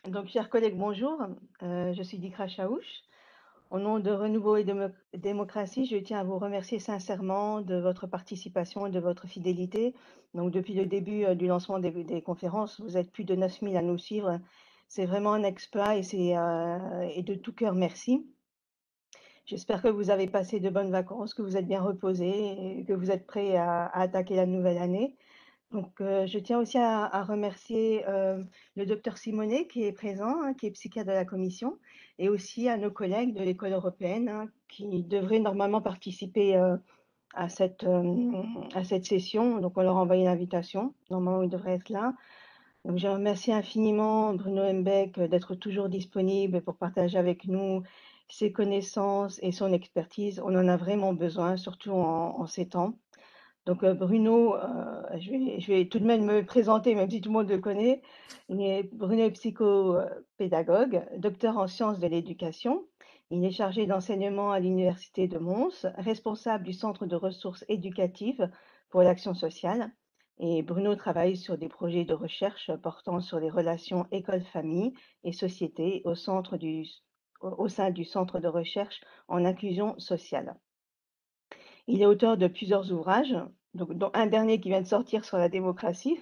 Donc, chers collègues, bonjour. Je suis Dikra Chaouch. Au nom de Renouveau et Démocratie, je tiens à vous remercier sincèrement de votre participation et de votre fidélité. Donc, depuis le début du lancement des conférences, vous êtes plus de 9000 à nous suivre. C'est vraiment un exploit et de tout cœur, merci. J'espère que vous avez passé de bonnes vacances, que vous êtes bien reposés et que vous êtes prêts à attaquer la nouvelle année. Donc, je tiens aussi à remercier, le docteur Simonet qui est présent, hein, qui est psychiatre de la commission et aussi à nos collègues de l'école européenne, hein, qui devraient normalement participer, à cette session. Donc on leur a envoyé l'invitation. Normalement, ils devraient être là. Donc je remercie infiniment Bruno Hembeck, d'être toujours disponible pour partager avec nous ses connaissances et son expertise. On en a vraiment besoin, surtout en ces temps. Donc, Bruno, je vais tout de même me présenter, même si tout le monde le connaît. Bruno est psychopédagogue, docteur en sciences de l'éducation. Il est chargé d'enseignement à l'université de Mons, responsable du centre de ressources éducatives pour l'action sociale. Et Bruno travaille sur des projets de recherche portant sur les relations école-famille et société au sein du centre de recherche en inclusion sociale. Il est auteur de plusieurs ouvrages, donc, dont un dernier qui vient de sortir sur la démocratie.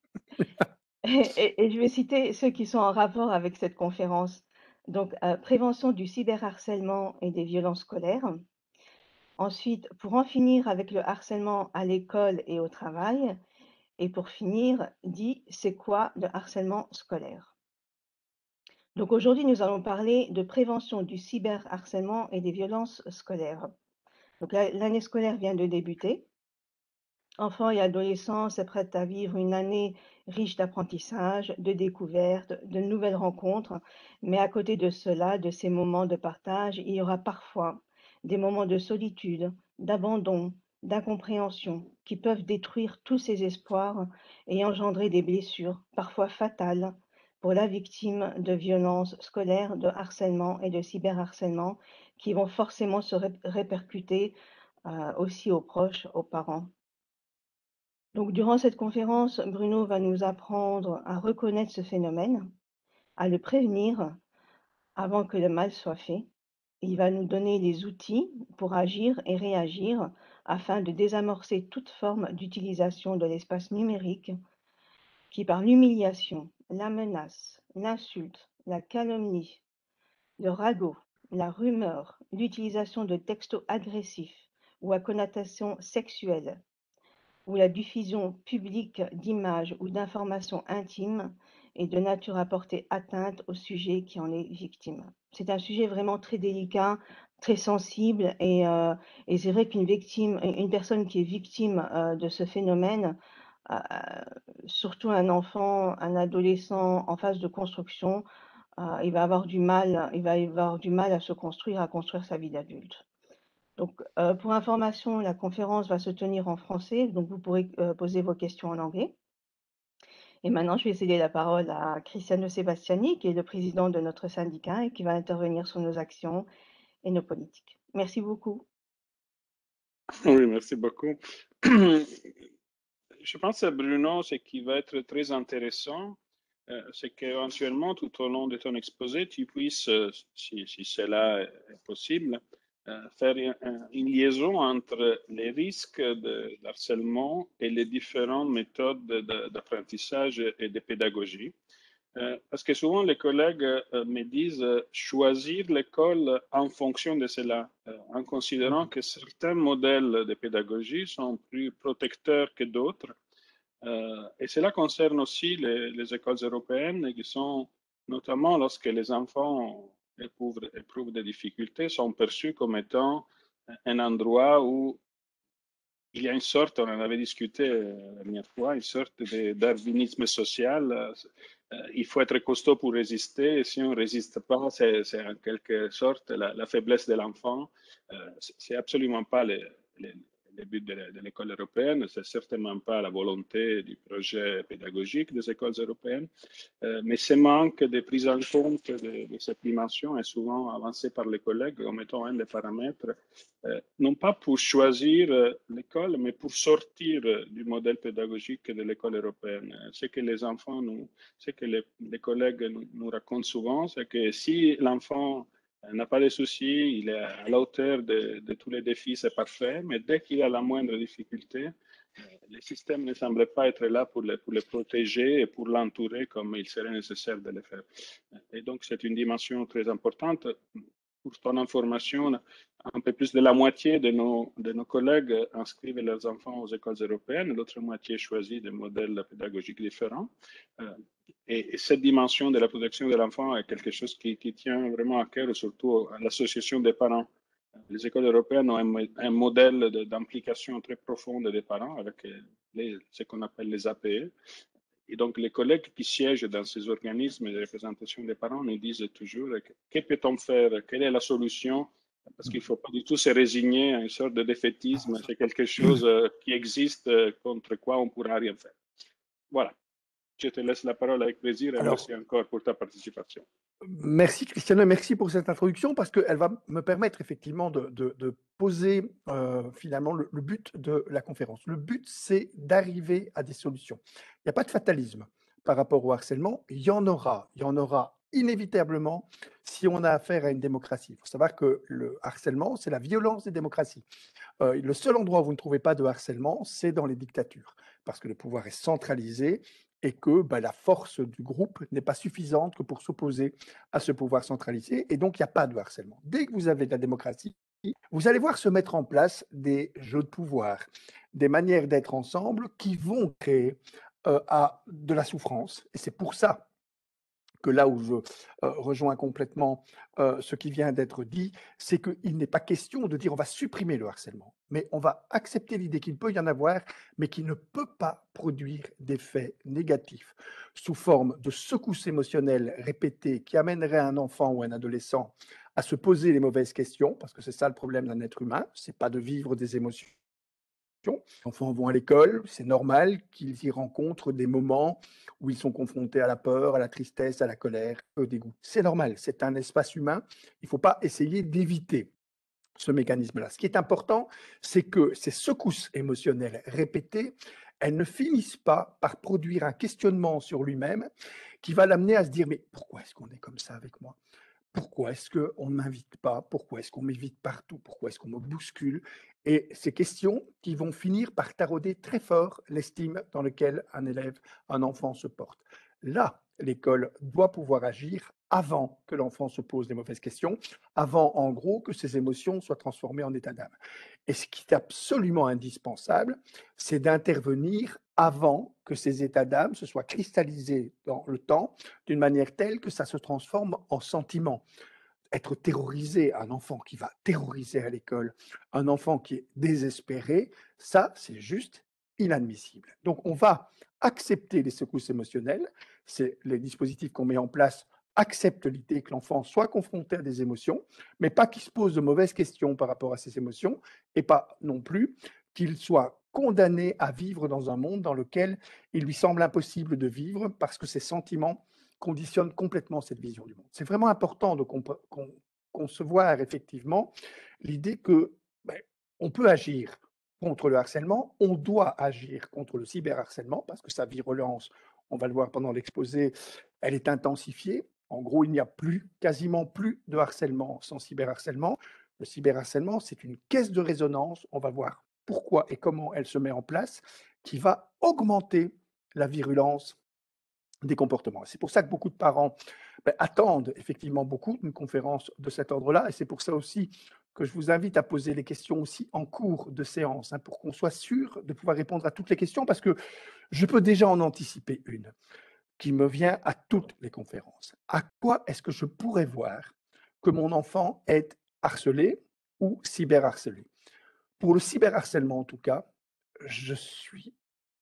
Et je vais citer ceux qui sont en rapport avec cette conférence. Donc, prévention du cyberharcèlement et des violences scolaires. Ensuite, pour en finir avec le harcèlement à l'école et au travail. Et pour finir, dit, c'est quoi le harcèlement scolaire? Donc aujourd'hui, nous allons parler de prévention du cyberharcèlement et des violences scolaires. Donc l'année scolaire vient de débuter. Enfants et adolescents s'apprêtent à vivre une année riche d'apprentissage, de découvertes, de nouvelles rencontres. Mais à côté de cela, de ces moments de partage, il y aura parfois des moments de solitude, d'abandon, d'incompréhension qui peuvent détruire tous ces espoirs et engendrer des blessures, parfois fatales, pour la victime de violences scolaires, de harcèlement et de cyberharcèlement qui vont forcément se répercuter aussi aux proches, aux parents. Donc, durant cette conférence, Bruno va nous apprendre à reconnaître ce phénomène, à le prévenir avant que le mal soit fait. Il va nous donner les outils pour agir et réagir afin de désamorcer toute forme d'utilisation de l'espace numérique qui, par l'humiliation, la menace, l'insulte, la calomnie, le ragot, la rumeur, l'utilisation de textos agressifs ou à connotation sexuelle, ou la diffusion publique d'images ou d'informations intimes est de nature à porter atteinte au sujet qui en est victime. C'est un sujet vraiment très délicat, très sensible et c'est vrai une personne qui est victime de ce phénomène, euh, surtout un enfant, un adolescent en phase de construction, il va avoir du mal à construire sa vie d'adulte. Donc, pour information, la conférence va se tenir en français, donc vous pourrez poser vos questions en anglais. Et maintenant, je vais céder la parole à Cristiano Sebastiani, qui est le président de notre syndicat et qui va intervenir sur nos actions et nos politiques. Merci beaucoup. Oui, merci beaucoup. Je pense à Bruno, ce qui va être très intéressant, c'est qu'éventuellement, tout au long de ton exposé, tu puisses, si cela est possible, faire une liaison entre les risques de harcèlement et les différentes méthodes d'apprentissage et de pédagogie. Parce que souvent les collègues me disent choisir l'école en fonction de cela, en considérant que certains modèles de pédagogie sont plus protecteurs que d'autres. Et cela concerne aussi les écoles européennes qui sont, notamment lorsque les enfants éprouvent des difficultés, sont perçus comme étant un endroit où il y a une sorte, on en avait discuté la dernière fois, une sorte de darwinisme social. Il faut être costaud pour résister. Et si on ne résiste pas, c'est en quelque sorte la faiblesse de l'enfant. C'est absolument pas le des buts de l'école européenne. C'est certainement pas la volonté du projet pédagogique des écoles européennes, mais ce manque de prise en compte de cette dimension est souvent avancé par les collègues comme étant un des paramètres, non pas pour choisir l'école, mais pour sortir du modèle pédagogique de l'école européenne. Ce que les enfants ce que les collègues nous racontent souvent, c'est que si l'enfant n'a pas de soucis, il est à la hauteur de tous les défis, c'est parfait, mais dès qu'il a la moindre difficulté, le système ne semble pas être là pour le protéger et pour l'entourer comme il serait nécessaire de le faire. Et donc, c'est une dimension très importante. Pour ton information, un peu plus de la moitié de nos collègues inscrivent leurs enfants aux écoles européennes, l'autre moitié choisit des modèles pédagogiques différents. Et cette dimension de la protection de l'enfant est quelque chose qui tient vraiment à cœur, surtout à l'association des parents. Les écoles européennes ont un modèle d'implication très profonde des parents avec ce qu'on appelle les APE. Et donc, les collègues qui siègent dans ces organismes de représentation des parents nous disent toujours que peut-on faire, quelle est la solution, parce qu'il ne faut pas du tout se résigner à une sorte de défaitisme, c'est quelque chose qui existe, contre quoi on ne pourra rien faire. Voilà. Je te laisse la parole avec plaisir et Alors, merci encore pour ta participation. merci Cristiano, merci pour cette introduction parce qu'elle va me permettre effectivement de poser finalement le but de la conférence. Le but, c'est d'arriver à des solutions. Il n'y a pas de fatalisme par rapport au harcèlement. Il y en aura inévitablement si on a affaire à une démocratie. Il faut savoir que le harcèlement, c'est la violence des démocraties. Le seul endroit où vous ne trouvez pas de harcèlement, c'est dans les dictatures, parce que le pouvoir est centralisé et que la force du groupe n'est pas suffisante que pour s'opposer à ce pouvoir centralisé, et donc il n'y a pas de harcèlement. Dès que vous avez de la démocratie, vous allez voir se mettre en place des jeux de pouvoir, des manières d'être ensemble qui vont créer de la souffrance, et c'est pour ça que là où je rejoins complètement ce qui vient d'être dit, c'est qu'il n'est pas question de dire on va supprimer le harcèlement, mais on va accepter l'idée qu'il peut y en avoir, mais qu'il ne peut pas produire d'effets négatifs sous forme de secousses émotionnelles répétées qui amèneraient un enfant ou un adolescent à se poser les mauvaises questions, parce que c'est ça le problème d'un être humain, c'est pas de vivre des émotions. Les enfants vont à l'école, c'est normal qu'ils y rencontrent des moments où ils sont confrontés à la peur, à la tristesse, à la colère, au dégoût. C'est normal, c'est un espace humain. Il ne faut pas essayer d'éviter ce mécanisme-là. Ce qui est important, c'est que ces secousses émotionnelles répétées, elles ne finissent pas par produire un questionnement sur lui-même qui va l'amener à se dire, mais pourquoi est-ce qu'on est comme ça avec moi ? Pourquoi est-ce qu'on ne m'invite pas? Pourquoi est-ce qu'on m'évite partout? Pourquoi est-ce qu'on me bouscule? Et ces questions qui vont finir par tarauder très fort l'estime dans laquelle un élève, un enfant se porte. Là, l'école doit pouvoir agir avant que l'enfant se pose les mauvaises questions, avant en gros que ses émotions soient transformées en état d'âme. Et ce qui est absolument indispensable, c'est d'intervenir avant que ces états d'âme se soient cristallisés dans le temps d'une manière telle que ça se transforme en sentiment. Être terrorisé, un enfant qui va terroriser à l'école, un enfant qui est désespéré, ça, c'est juste inadmissible. Donc, on va accepter les secousses émotionnelles. C'est les dispositifs qu'on met en place acceptent l'idée que l'enfant soit confronté à des émotions, mais pas qu'il se pose de mauvaises questions par rapport à ces émotions, et pas non plus qu'il soit condamné à vivre dans un monde dans lequel il lui semble impossible de vivre parce que ses sentiments conditionnent complètement cette vision du monde. C'est vraiment important de concevoir effectivement l'idée que on peut agir contre le harcèlement, on doit agir contre le cyberharcèlement parce que sa virulence, on va le voir pendant l'exposé, elle est intensifiée. En gros, il n'y a quasiment plus de harcèlement sans cyberharcèlement. Le cyberharcèlement, c'est une caisse de résonance. On va voir pourquoi et comment elle se met en place, qui va augmenter la virulence des comportements. C'est pour ça que beaucoup de parents attendent effectivement beaucoup d'une conférence de cet ordre-là, et c'est pour ça aussi que je vous invite à poser les questions aussi en cours de séance, pour qu'on soit sûr de pouvoir répondre à toutes les questions, parce que je peux déjà en anticiper une qui me vient à toutes les conférences. À quoi est-ce que je pourrais voir que mon enfant est harcelé ou cyberharcelé? Pour le cyberharcèlement, en tout cas, je suis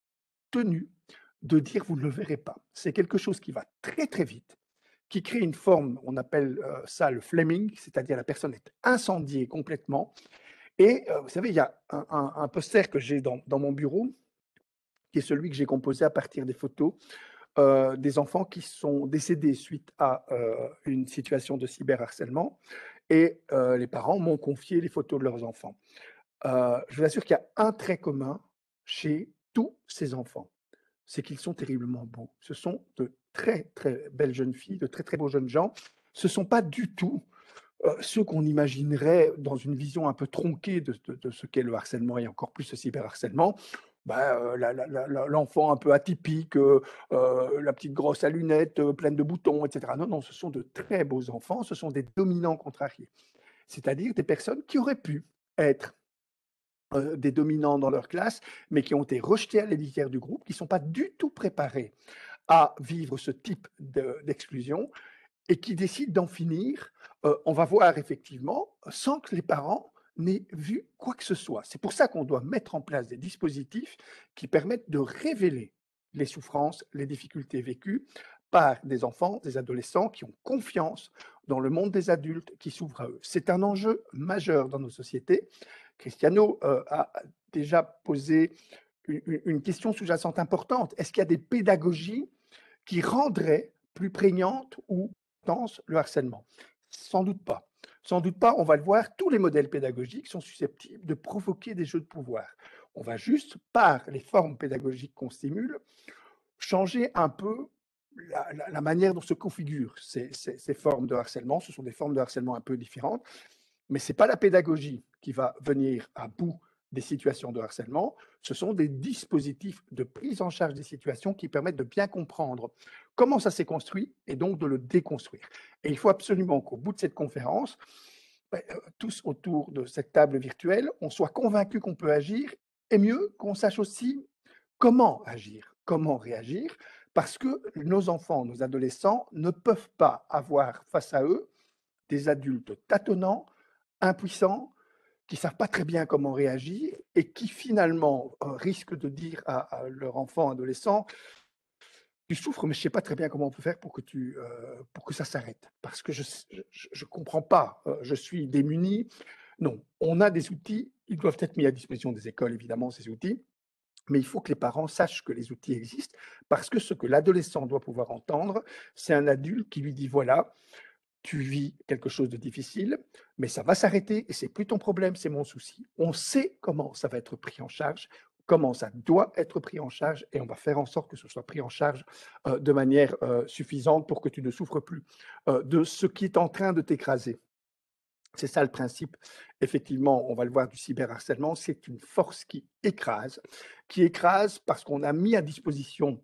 tenu de dire vous ne le verrez pas. C'est quelque chose qui va très très vite, qui crée une forme, on appelle ça le flaming, c'est-à-dire la personne est incendiée complètement, Et vous savez, il y a un poster que j'ai dans mon bureau, qui est celui que j'ai composé à partir des photos des enfants qui sont décédés suite à une situation de cyberharcèlement et les parents m'ont confié les photos de leurs enfants. Je vous assure qu'il y a un trait commun chez tous ces enfants, c'est qu'ils sont terriblement beaux. Ce sont de très, très belles jeunes filles, de très, très beaux jeunes gens. Ce ne sont pas du tout ceux qu'on imaginerait dans une vision un peu tronquée de ce qu'est le harcèlement et encore plus le cyberharcèlement. L'enfant un peu atypique, la petite grosse à lunettes, pleine de boutons, etc. Non, non, ce sont de très beaux enfants, ce sont des dominants contrariés. C'est-à-dire des personnes qui auraient pu être des dominants dans leur classe, mais qui ont été rejetés à la litière du groupe, qui ne sont pas du tout préparés à vivre ce type d'exclusion et qui décident d'en finir, on va voir effectivement, sans que les parents n'aient vu quoi que ce soit. C'est pour ça qu'on doit mettre en place des dispositifs qui permettent de révéler les souffrances, les difficultés vécues par des enfants, des adolescents qui ont confiance dans le monde des adultes qui s'ouvrent à eux. C'est un enjeu majeur dans nos sociétés. Cristiano a déjà posé une question sous-jacente importante. Est-ce qu'il y a des pédagogies qui rendraient plus prégnante ou intense le harcèlement? Sans doute pas. Sans doute pas, on va le voir, tous les modèles pédagogiques sont susceptibles de provoquer des jeux de pouvoir. On va juste, par les formes pédagogiques qu'on stimule, changer un peu la manière dont se configurent ces formes de harcèlement. Ce sont des formes de harcèlement un peu différentes, mais ce n'est pas la pédagogie qui va venir à bout des situations de harcèlement, ce sont des dispositifs de prise en charge des situations qui permettent de bien comprendre comment ça s'est construit et donc de le déconstruire. Et il faut absolument qu'au bout de cette conférence, tous autour de cette table virtuelle, on soit convaincus qu'on peut agir et mieux qu'on sache aussi comment agir, comment réagir, parce que nos enfants, nos adolescents ne peuvent pas avoir face à eux des adultes tâtonnants, impuissants, qui ne savent pas très bien comment réagir et qui finalement risquent de dire à leur enfant adolescent: «Tu souffres, mais je ne sais pas très bien comment on peut faire pour que ça s'arrête. Parce que je ne comprends pas, je suis démuni». Non, on a des outils, ils doivent être mis à disposition des écoles évidemment, ces outils, mais il faut que les parents sachent que les outils existent parce que ce que l'adolescent doit pouvoir entendre, c'est un adulte qui lui dit: «Voilà, tu vis quelque chose de difficile, mais ça va s'arrêter et c'est plus ton problème, c'est mon souci. On sait comment ça va être pris en charge, comment ça doit être pris en charge et on va faire en sorte que ce soit pris en charge de manière suffisante pour que tu ne souffres plus de ce qui est en train de t'écraser. C'est ça le principe. Effectivement, on va le voir du cyberharcèlement, c'est une force qui écrase parce qu'on a mis à disposition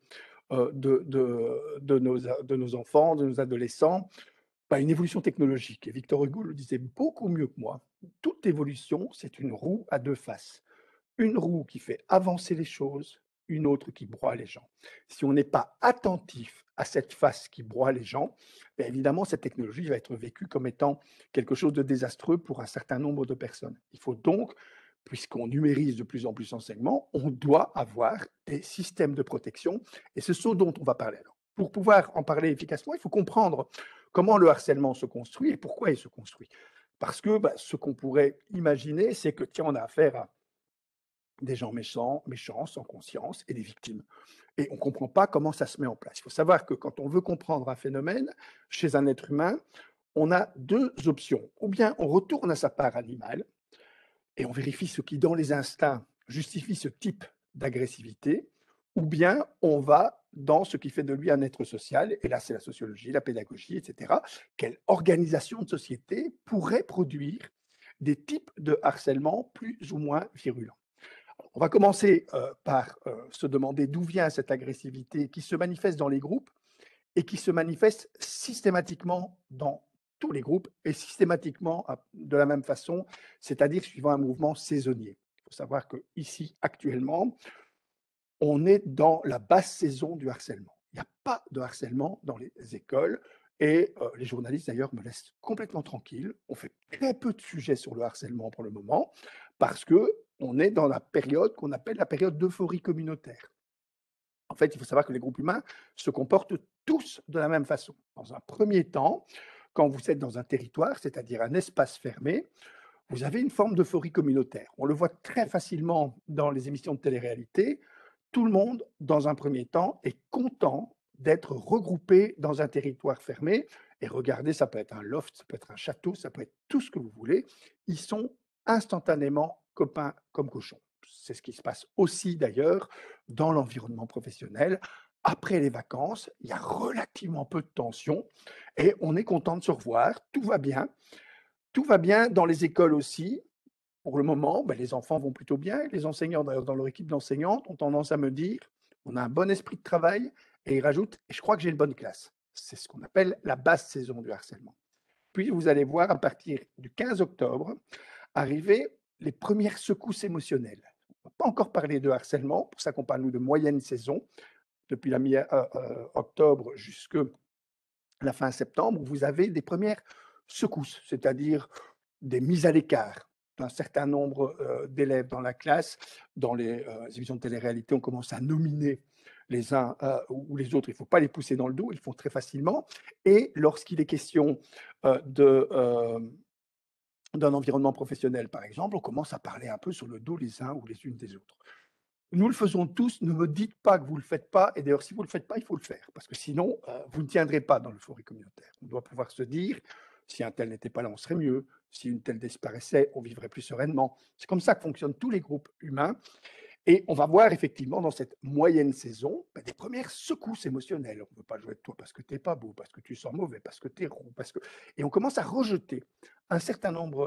de nos enfants, de nos adolescents, une évolution technologique et Victor Hugo le disait beaucoup mieux que moi. Toute évolution, c'est une roue à 2 faces. Une roue qui fait avancer les choses, une autre qui broie les gens. Si on n'est pas attentif à cette face qui broie les gens, évidemment, cette technologie va être vécue comme étant quelque chose de désastreux pour un certain nombre de personnes. Il faut donc, puisqu'on numérise de plus en plus l'enseignement, on doit avoir des systèmes de protection et c'est ce dont on va parler. Alors, pour pouvoir en parler efficacement, il faut comprendre comment le harcèlement se construit et pourquoi il se construit. Parce que ce qu'on pourrait imaginer, c'est que tiens, on a affaire à des gens méchants, sans conscience et des victimes. Et on ne comprend pas comment ça se met en place. Il faut savoir que quand on veut comprendre un phénomène chez un être humain, on a 2 options. Ou bien on retourne à sa part animale et on vérifie ce qui, dans les instincts, justifie ce type d'agressivité, ou bien on va dans ce qui fait de lui un être social, et là c'est la sociologie, la pédagogie, etc. Quelle organisation de société pourrait produire des types de harcèlement plus ou moins virulents? On va commencer par se demander d'où vient cette agressivité qui se manifeste dans les groupes et qui se manifeste systématiquement dans tous les groupes et systématiquement de la même façon, c'est-à-dire suivant un mouvement saisonnier. Il faut savoir qu'ici, actuellement, on est dans la basse saison du harcèlement. Il n'y a pas de harcèlement dans les écoles et les journalistes d'ailleurs me laissent complètement tranquille. On fait très peu de sujets sur le harcèlement pour le moment parce qu'on est dans la période qu'on appelle la période d'euphorie communautaire. En fait, il faut savoir que les groupes humains se comportent tous de la même façon. Dans un premier temps, quand vous êtes dans un territoire, c'est-à-dire un espace fermé, vous avez une forme d'euphorie communautaire. On le voit très facilement dans les émissions de télé-réalité. Tout le monde, dans un premier temps, est content d'être regroupé dans un territoire fermé. Et regardez, ça peut être un loft, ça peut être un château, ça peut être tout ce que vous voulez. Ils sont instantanément copains comme cochons. C'est ce qui se passe aussi d'ailleurs dans l'environnement professionnel. Après les vacances, il y a relativement peu de tension et on est content de se revoir, tout va bien. Tout va bien dans les écoles aussi. Pour le moment, les enfants vont plutôt bien. Les enseignants, d'ailleurs, dans leur équipe d'enseignantes, ont tendance à me dire, on a un bon esprit de travail, et ils rajoutent, et je crois que j'ai une bonne classe. C'est ce qu'on appelle la basse saison du harcèlement. Puis vous allez voir à partir du 15 octobre arriver les premières secousses émotionnelles. On ne va pas encore parler de harcèlement, pour ça qu'on parle nous de moyenne saison, depuis la mi-octobre jusqu'à la fin septembre, où vous avez des premières secousses, c'est-à-dire des mises à l'écart d'un certain nombre d'élèves dans la classe. Dans les émissions de télé-réalité, on commence à nominer les uns ou les autres. Il ne faut pas les pousser dans le dos, ils le font très facilement. Et lorsqu'il est question d'un environnement professionnel, par exemple, on commence à parler un peu sur le dos les uns ou les unes des autres. Nous le faisons tous, ne me dites pas que vous ne le faites pas, et d'ailleurs, si vous ne le faites pas, il faut le faire, parce que sinon, vous ne tiendrez pas dans l'euphorie communautaire. On doit pouvoir se dire, si un tel n'était pas là, on serait mieux, si une telle disparaissait, on vivrait plus sereinement. C'est comme ça que fonctionnent tous les groupes humains, et on va voir effectivement dans cette moyenne saison des premières secousses émotionnelles. On ne veut pas jouer avec toi parce que tu n'es pas beau, parce que tu sens mauvais, parce que tu es rond, parce que... Et on commence à rejeter un certain nombre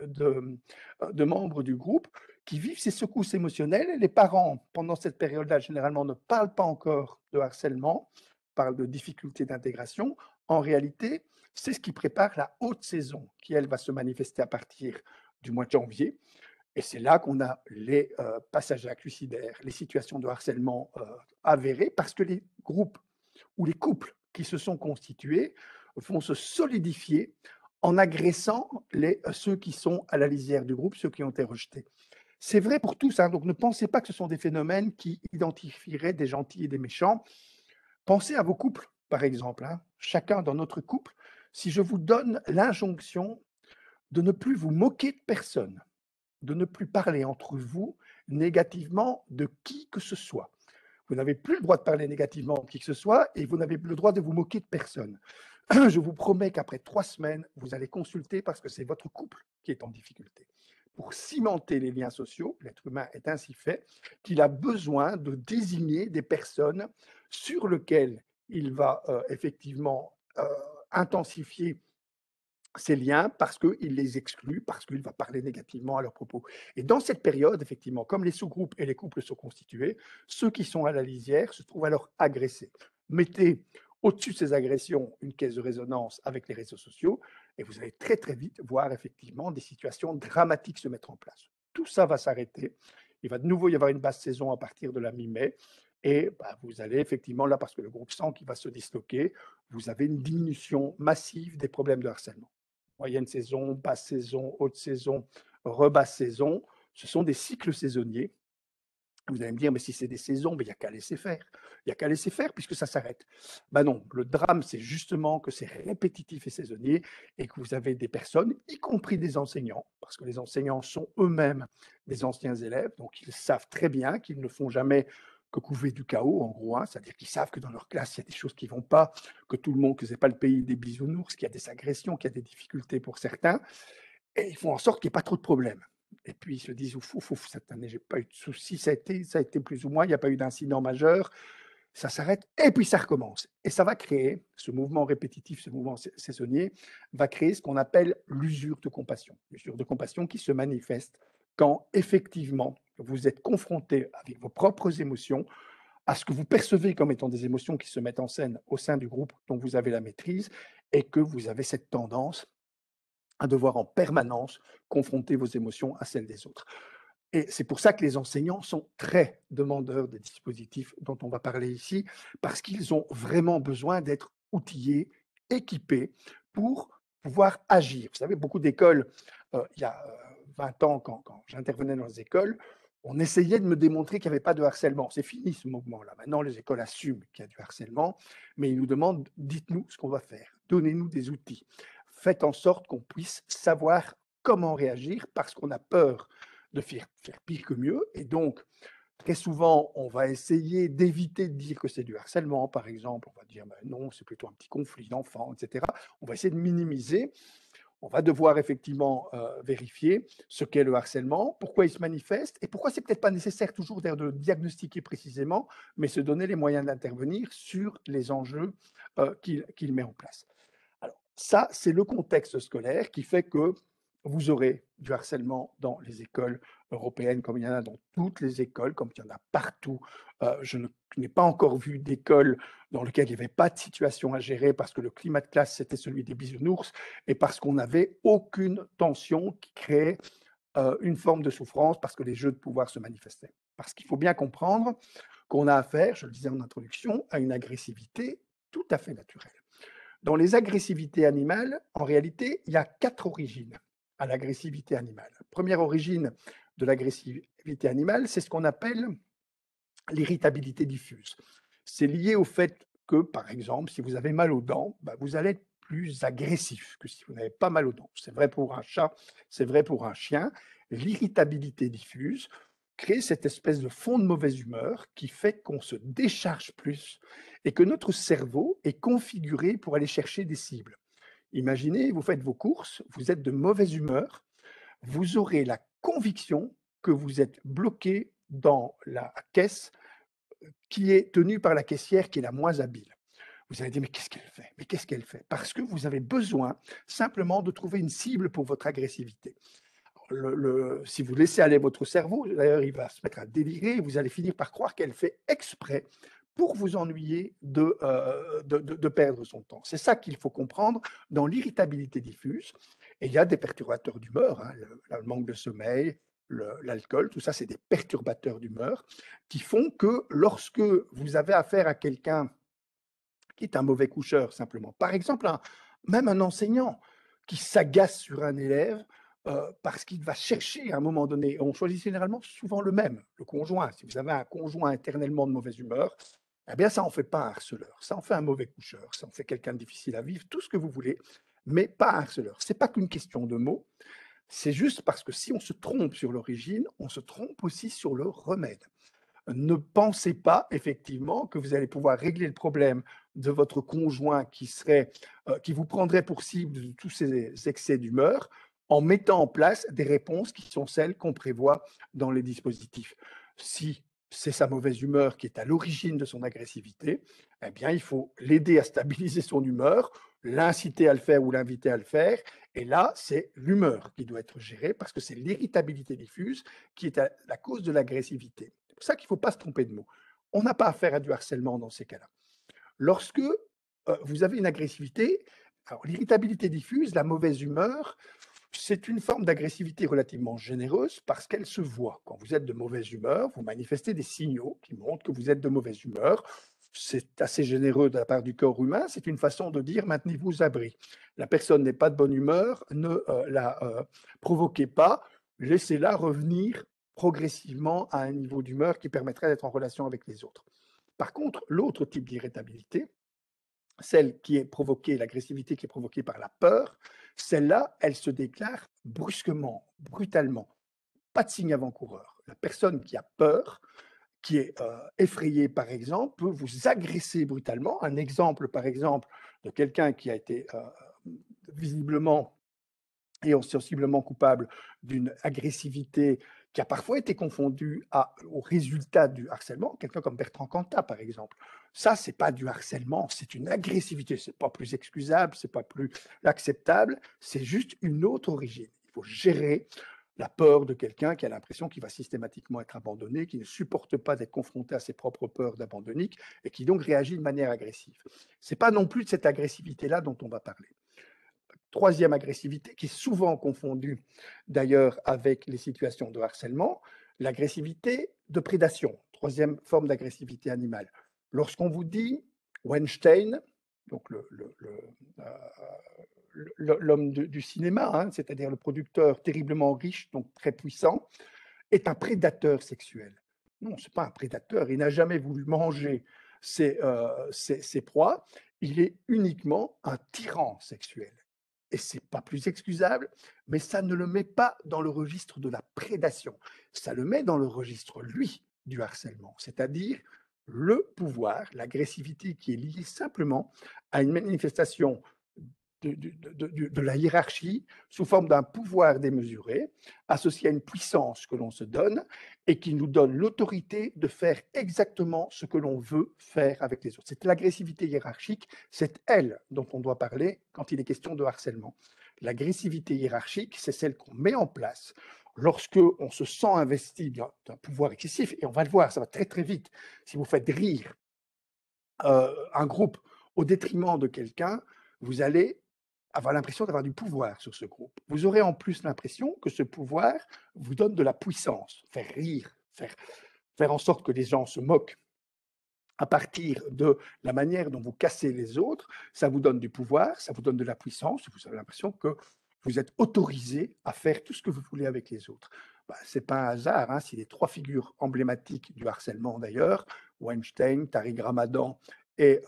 de membres du groupe qui vivent ces secousses émotionnelles. Les parents, pendant cette période-là, généralement ne parlent pas encore de harcèlement, parlent de difficultés d'intégration. En réalité, c'est ce qui prépare la haute saison qui, elle, va se manifester à partir du mois de janvier. Et c'est là qu'on a les passages à actes suicidaires, les situations de harcèlement avérées, parce que les groupes ou les couples qui se sont constitués vont se solidifier en agressant ceux qui sont à la lisière du groupe, ceux qui ont été rejetés. C'est vrai pour tous, hein, donc ne pensez pas que ce sont des phénomènes qui identifieraient des gentils et des méchants. Pensez à vos couples, par exemple, hein. Chacun dans notre couple, si je vous donne l'injonction de ne plus vous moquer de personne, de ne plus parler entre vous négativement de qui que ce soit. Vous n'avez plus le droit de parler négativement de qui que ce soit et vous n'avez plus le droit de vous moquer de personne. Je vous promets qu'après 3 semaines, vous allez consulter parce que c'est votre couple qui est en difficulté. Pour cimenter les liens sociaux, l'être humain est ainsi fait qu'il a besoin de désigner des personnes sur lesquelles il va effectivement intensifier ces liens parce qu'il les exclut, parce qu'il va parler négativement à leur propos. Et dans cette période, effectivement, comme les sous-groupes et les couples sont constitués, ceux qui sont à la lisière se trouvent alors agressés. Mettez au-dessus de ces agressions une caisse de résonance avec les réseaux sociaux et vous allez très très vite voir effectivement des situations dramatiques se mettre en place. Tout ça va s'arrêter. Il va de nouveau y avoir une basse saison à partir de la mi-mai. Et vous allez effectivement, là, parce que le groupe 100 qui va se disloquer, vous avez une diminution massive des problèmes de harcèlement. Moyenne saison, basse saison, haute saison, rebasse saison. Ce sont des cycles saisonniers. Vous allez me dire, mais si c'est des saisons, il n'y a qu'à laisser faire. Il n'y a qu'à laisser faire puisque ça s'arrête. Non, le drame, c'est justement que c'est répétitif et saisonnier et que vous avez des personnes, y compris des enseignants, parce que les enseignants sont eux-mêmes des anciens élèves, donc ils savent très bien qu'ils ne font jamais que couver du chaos, en gros, hein, c'est-à-dire qu'ils savent que dans leur classe, il y a des choses qui ne vont pas, que tout le monde, que ce n'est pas le pays des bisounours, qu'il y a des agressions, qu'il y a des difficultés pour certains, et ils font en sorte qu'il n'y ait pas trop de problèmes. Et puis ils se disent, ouf, ouf, ouf, cette année, j'ai pas eu de soucis, ça a été plus ou moins, il n'y a pas eu d'incident majeur, ça s'arrête, et puis ça recommence. Et ça va créer, ce mouvement répétitif, ce mouvement saisonnier, va créer ce qu'on appelle l'usure de compassion. L'usure de compassion qui se manifeste quand effectivement vous êtes confronté avec vos propres émotions, à ce que vous percevez comme étant des émotions qui se mettent en scène au sein du groupe dont vous avez la maîtrise, et que vous avez cette tendance à devoir en permanence confronter vos émotions à celles des autres. Et c'est pour ça que les enseignants sont très demandeurs des dispositifs dont on va parler ici, parce qu'ils ont vraiment besoin d'être outillés, équipés pour pouvoir agir. Vous savez, beaucoup d'écoles, il y a 20 ans, quand j'intervenais dans les écoles, on essayait de me démontrer qu'il n'y avait pas de harcèlement. C'est fini ce mouvement-là. Maintenant, les écoles assument qu'il y a du harcèlement, mais ils nous demandent, dites-nous ce qu'on va faire, donnez-nous des outils. Faites en sorte qu'on puisse savoir comment réagir parce qu'on a peur de faire pire que mieux. Et donc, très souvent, on va essayer d'éviter de dire que c'est du harcèlement, par exemple. On va dire, ben non, c'est plutôt un petit conflit d'enfants, etc. On va essayer de minimiser. On va devoir effectivement vérifier ce qu'est le harcèlement, pourquoi il se manifeste et pourquoi c'est peut-être pas nécessaire toujours d'ailleurs de le diagnostiquer précisément, mais se donner les moyens d'intervenir sur les enjeux qu'il met en place. Alors, ça, c'est le contexte scolaire qui fait que vous aurez du harcèlement dans les écoles européennes, comme il y en a dans toutes les écoles, comme il y en a partout. Je n'ai pas encore vu d'école dans laquelle il n'y avait pas de situation à gérer parce que le climat de classe, c'était celui des bisounours et parce qu'on n'avait aucune tension qui créait une forme de souffrance parce que les jeux de pouvoir se manifestaient. Parce qu'il faut bien comprendre qu'on a affaire, je le disais en introduction, à une agressivité tout à fait naturelle. Dans les agressivités animales, en réalité, il y a 4 origines à l'agressivité animale. Première origine de l'agressivité animale, c'est ce qu'on appelle l'irritabilité diffuse. C'est lié au fait que, par exemple, si vous avez mal aux dents, bah, vous allez être plus agressif que si vous n'avez pas mal aux dents. C'est vrai pour un chat, c'est vrai pour un chien. L'irritabilité diffuse crée cette espèce de fond de mauvaise humeur qui fait qu'on se décharge plus et que notre cerveau est configuré pour aller chercher des cibles. Imaginez, vous faites vos courses, vous êtes de mauvaise humeur, vous aurez la conviction que vous êtes bloqué dans la caisse qui est tenue par la caissière qui est la moins habile. Vous allez dire, mais qu'est-ce qu'elle fait? Mais qu'est-ce qu'elle fait? Parce que vous avez besoin simplement de trouver une cible pour votre agressivité. Si vous laissez aller votre cerveau, d'ailleurs, il va se mettre à délirer, vous allez finir par croire qu'elle fait exprès pour vous ennuyer de perdre son temps. C'est ça qu'il faut comprendre dans l'irritabilité diffuse. Et il y a des perturbateurs d'humeur, hein, le manque de sommeil, l'alcool, tout ça, c'est des perturbateurs d'humeur qui font que lorsque vous avez affaire à quelqu'un qui est un mauvais coucheur simplement, par exemple, même un enseignant qui s'agace sur un élève parce qu'il va chercher à un moment donné, on choisit généralement souvent le même, le conjoint. Si vous avez un conjoint éternellement de mauvaise humeur, eh bien ça en fait pas un harceleur, ça en fait un mauvais coucheur, ça en fait quelqu'un de difficile à vivre, tout ce que vous voulez, mais pas un harceleur. C'est pas qu'une question de mots, c'est juste parce que si on se trompe sur l'origine, on se trompe aussi sur le remède. Ne pensez pas effectivement que vous allez pouvoir régler le problème de votre conjoint qui vous prendrait pour cible de tous ces excès d'humeur en mettant en place des réponses qui sont celles qu'on prévoit dans les dispositifs. Si c'est sa mauvaise humeur qui est à l'origine de son agressivité, eh bien, il faut l'aider à stabiliser son humeur, l'inciter à le faire ou l'inviter à le faire. Et là, c'est l'humeur qui doit être gérée parce que c'est l'irritabilité diffuse qui est à la cause de l'agressivité. C'est pour ça qu'il ne faut pas se tromper de mots. On n'a pas affaire à du harcèlement dans ces cas-là. Lorsque vous avez une agressivité, alors l'irritabilité diffuse, la mauvaise humeur, c'est une forme d'agressivité relativement généreuse parce qu'elle se voit. Quand vous êtes de mauvaise humeur, vous manifestez des signaux qui montrent que vous êtes de mauvaise humeur. C'est assez généreux de la part du corps humain. C'est une façon de dire maintenez-vous à abri. La personne n'est pas de bonne humeur, ne la provoquez pas, laissez-la revenir progressivement à un niveau d'humeur qui permettrait d'être en relation avec les autres. Par contre, l'autre type d'irritabilité, celle qui est provoquée, l'agressivité qui est provoquée par la peur, celle-là, elle se déclare brusquement, brutalement. Pas de signe avant-coureur. La personne qui a peur, qui est effrayée, par exemple, peut vous agresser brutalement. Un exemple, par exemple, de quelqu'un qui a été visiblement et ostensiblement coupable d'une agressivité qui a parfois été confondue au résultat du harcèlement, quelqu'un comme Bertrand Cantat, par exemple. Ça, c'est pas du harcèlement, c'est une agressivité. C'est pas plus excusable, c'est pas plus acceptable, c'est juste une autre origine. Il faut gérer la peur de quelqu'un qui a l'impression qu'il va systématiquement être abandonné, qui ne supporte pas d'être confronté à ses propres peurs d'abandonnique et qui donc réagit de manière agressive. C'est pas non plus de cette agressivité-là dont on va parler. Troisième agressivité, qui est souvent confondue d'ailleurs avec les situations de harcèlement, l'agressivité de prédation, troisième forme d'agressivité animale. Lorsqu'on vous dit Weinstein, donc l'homme du cinéma, hein, c'est-à-dire le producteur terriblement riche, donc très puissant, est un prédateur sexuel. Non, ce n'est pas un prédateur, il n'a jamais voulu manger ses proies, il est uniquement un tyran sexuel. et c'est pas plus excusable, mais ça ne le met pas dans le registre de la prédation. Ça le met dans le registre, lui, du harcèlement, c'est-à-dire le pouvoir, l'agressivité qui est liée simplement à une manifestation de la hiérarchie sous forme d'un pouvoir démesuré, associé à une puissance que l'on se donne et qui nous donne l'autorité de faire exactement ce que l'on veut faire avec les autres. C'est l'agressivité hiérarchique, c'est elle dont on doit parler quand il est question de harcèlement. L'agressivité hiérarchique, c'est celle qu'on met en place lorsque on se sent investi d'un pouvoir excessif, et on va le voir, ça va très très vite. Si vous faites rire un groupe au détriment de quelqu'un, vous allez avoir l'impression d'avoir du pouvoir sur ce groupe. Vous aurez en plus l'impression que ce pouvoir vous donne de la puissance, faire rire, faire en sorte que les gens se moquent à partir de la manière dont vous cassez les autres, ça vous donne du pouvoir, ça vous donne de la puissance, vous avez l'impression que vous êtes autorisé à faire tout ce que vous voulez avec les autres. Ce n'est pas un hasard, hein, si les trois figures emblématiques du harcèlement d'ailleurs, Weinstein, Tariq Ramadan et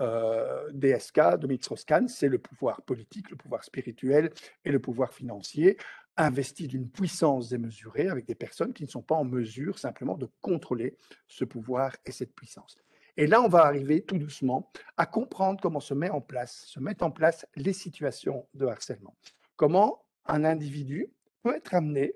DSK, Dominique Strauss-Kahn, c'est le pouvoir politique, le pouvoir spirituel et le pouvoir financier, investi d'une puissance démesurée avec des personnes qui ne sont pas en mesure simplement de contrôler ce pouvoir et cette puissance. Et là, on va arriver tout doucement à comprendre comment se mettent en place les situations de harcèlement. Comment un individu peut être amené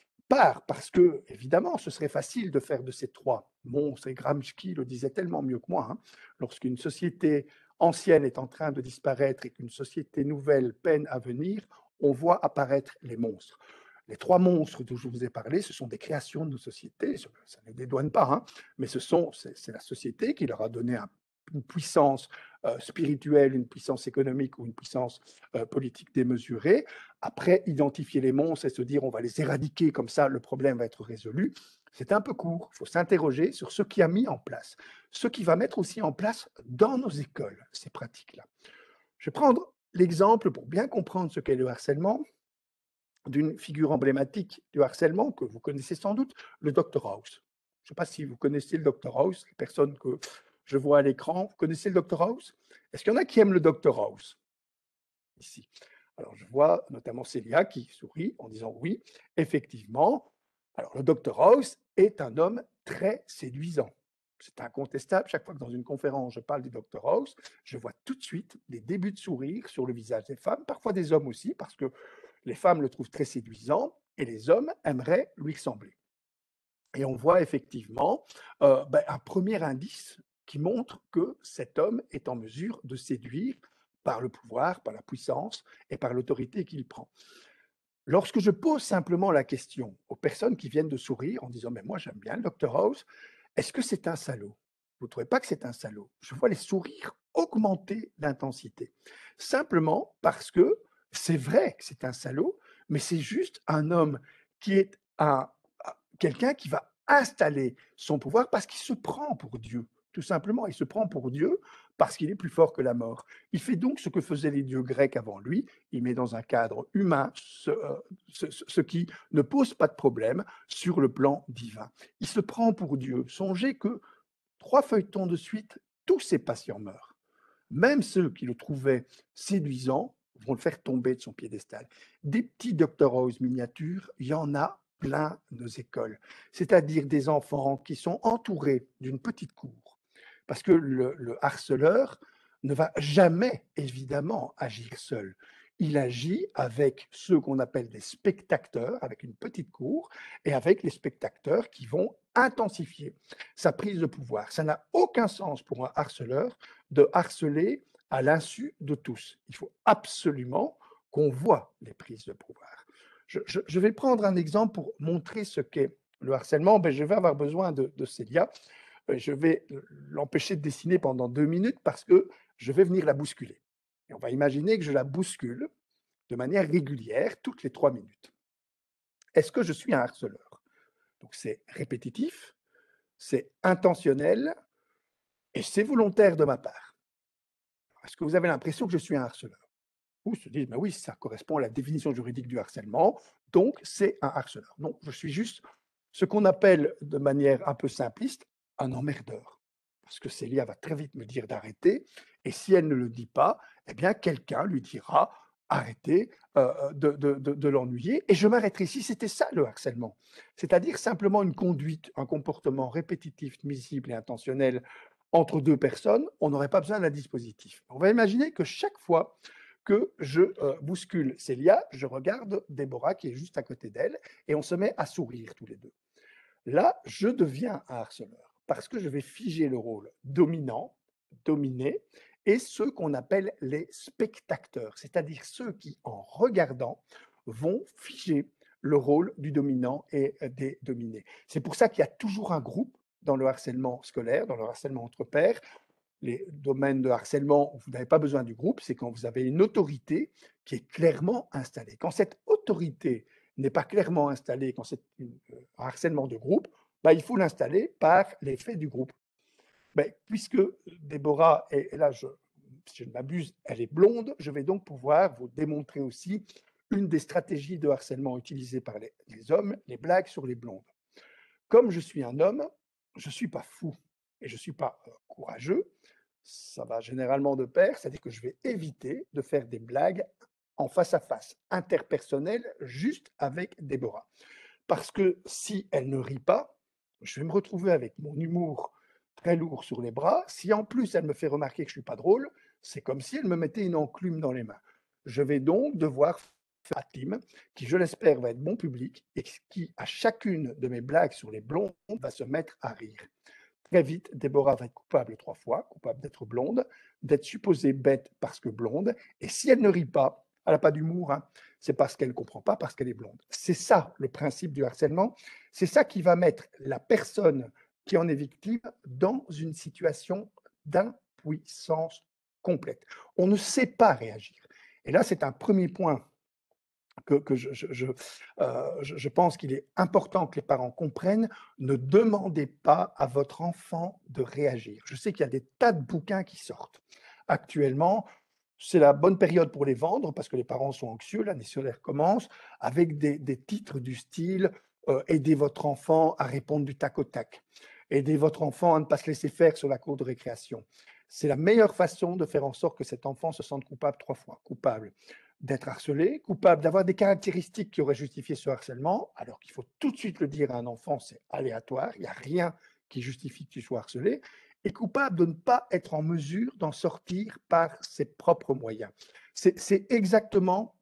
parce que, évidemment, ce serait facile de faire de ces trois monstres, et Gramsci le disait tellement mieux que moi, hein, lorsqu'une société ancienne est en train de disparaître et qu'une société nouvelle peine à venir, on voit apparaître les monstres. Les trois monstres dont je vous ai parlé, ce sont des créations de nos sociétés, ça ne les dédouane pas, hein, mais c'est la société qui leur a donné une puissance spirituelle, une puissance économique ou une puissance politique démesurée. Après, identifier les monstres et se dire on va les éradiquer, comme ça le problème va être résolu, c'est un peu court. Il faut s'interroger sur ce qui a mis en place, ce qui va mettre aussi en place dans nos écoles, ces pratiques-là. Je vais prendre l'exemple, pour bien comprendre ce qu'est le harcèlement, d'une figure emblématique du harcèlement que vous connaissez sans doute, le Dr House. Je ne sais pas si vous connaissez le Dr House, les personnes que je vois à l'écran. Vous connaissez le Dr House? Est-ce qu'il y en a qui aiment le Dr House ici? Alors, je vois notamment Célia qui sourit en disant oui, effectivement. Alors, le Dr House est un homme très séduisant. C'est incontestable. Chaque fois que dans une conférence, je parle du Dr House, je vois tout de suite des débuts de sourire sur le visage des femmes, parfois des hommes aussi, parce que les femmes le trouvent très séduisant et les hommes aimeraient lui ressembler. Et on voit effectivement un premier indice qui montre que cet homme est en mesure de séduire par le pouvoir, par la puissance et par l'autorité qu'il prend. Lorsque je pose simplement la question aux personnes qui viennent de sourire en disant « mais moi j'aime bien le Dr House, est-ce que c'est un salaud ?» Vous ne trouvez pas que c'est un salaud? Je vois les sourires augmenter d'intensité. Simplement parce que c'est vrai que c'est un salaud, mais c'est juste un homme qui est quelqu'un qui va installer son pouvoir parce qu'il se prend pour Dieu. Tout simplement, il se prend pour Dieu parce qu'il est plus fort que la mort. Il fait donc ce que faisaient les dieux grecs avant lui. Il met dans un cadre humain ce qui ne pose pas de problème sur le plan divin. Il se prend pour Dieu. Songez que 3 feuilletons de suite, tous ses patients meurent. Même ceux qui le trouvaient séduisant vont le faire tomber de son piédestal. Des petits Dr House miniatures, il y en a plein nos écoles. C'est-à-dire des enfants qui sont entourés d'une petite cour. Parce que le harceleur ne va jamais, évidemment, agir seul. Il agit avec ceux qu'on appelle des spectateurs, avec une petite cour, et avec les spectateurs qui vont intensifier sa prise de pouvoir. Ça n'a aucun sens pour un harceleur de harceler à l'insu de tous. Il faut absolument qu'on voit les prises de pouvoir. Je vais prendre un exemple pour montrer ce qu'est le harcèlement. Je vais avoir besoin de Célia. Je vais l'empêcher de dessiner pendant 2 minutes parce que je vais venir la bousculer. Et on va imaginer que je la bouscule de manière régulière toutes les 3 minutes. Est-ce que je suis un harceleur? Donc c'est répétitif, c'est intentionnel et c'est volontaire de ma part. Est-ce que vous avez l'impression que je suis un harceleur? Ou se disent, oui, ça correspond à la définition juridique du harcèlement, donc c'est un harceleur. Non, je suis juste ce qu'on appelle de manière un peu simpliste un emmerdeur. Parce que Célia va très vite me dire d'arrêter, et si elle ne le dit pas, eh bien quelqu'un lui dira arrêter de l'ennuyer et je m'arrêterai ici. C'était ça le harcèlement. C'est-à-dire simplement une conduite, un comportement répétitif, nuisible et intentionnel entre 2 personnes, on n'aurait pas besoin d'un dispositif. On va imaginer que chaque fois que je bouscule Célia, je regarde Déborah qui est juste à côté d'elle et on se met à sourire tous les deux. Là, je deviens un harceleur parce que je vais figer le rôle dominant, dominé, et ceux qu'on appelle les spectateurs, c'est-à-dire ceux qui, en regardant, vont figer le rôle du dominant et des dominés. C'est pour ça qu'il y a toujours un groupe dans le harcèlement scolaire, dans le harcèlement entre pairs. Les domaines de harcèlement où vous n'avez pas besoin du groupe, c'est quand vous avez une autorité qui est clairement installée. Quand cette autorité n'est pas clairement installée, quand c'est un harcèlement de groupe, bah, il faut l'installer par l'effet du groupe. Ben, puisque Déborah, et là, si je ne m'abuse, elle est blonde, je vais donc pouvoir vous démontrer aussi une des stratégies de harcèlement utilisées par les hommes, les blagues sur les blondes. Comme je suis un homme, je ne suis pas fou et je ne suis pas courageux. Ça va généralement de pair, c'est-à-dire que je vais éviter de faire des blagues en face à face, interpersonnelles, juste avec Déborah. Parce que si elle ne rit pas, je vais me retrouver avec mon humour très lourd sur les bras. Si en plus elle me fait remarquer que je ne suis pas drôle, c'est comme si elle me mettait une enclume dans les mains. Je vais donc devoir faire un team qui, je l'espère, va être bon public et qui, à chacune de mes blagues sur les blondes, va se mettre à rire. Très vite, Déborah va être coupable 3 fois, coupable d'être blonde, d'être supposée bête parce que blonde, et si elle ne rit pas, elle n'a pas d'humour, hein, c'est parce qu'elle ne comprend pas, parce qu'elle est blonde. C'est ça le principe du harcèlement, c'est ça qui va mettre la personne qui en est victime dans une situation d'impuissance complète. On ne sait pas réagir. Et là, c'est un premier point que je pense qu'il est important que les parents comprennent. Ne demandez pas à votre enfant de réagir. Je sais qu'il y a des tas de bouquins qui sortent actuellement. C'est la bonne période pour les vendre parce que les parents sont anxieux, l'année scolaire commence, avec des titres du style aidez votre enfant à répondre du tac au tac, aidez votre enfant à ne pas se laisser faire sur la cour de récréation. C'est la meilleure façon de faire en sorte que cet enfant se sente coupable 3 fois. Coupable d'être harcelé, coupable d'avoir des caractéristiques qui auraient justifié ce harcèlement, alors qu'il faut tout de suite le dire à un enfant, c'est aléatoire, il n'y a rien qui justifie que tu sois harcelé, et coupable de ne pas être en mesure d'en sortir par ses propres moyens. C'est exactement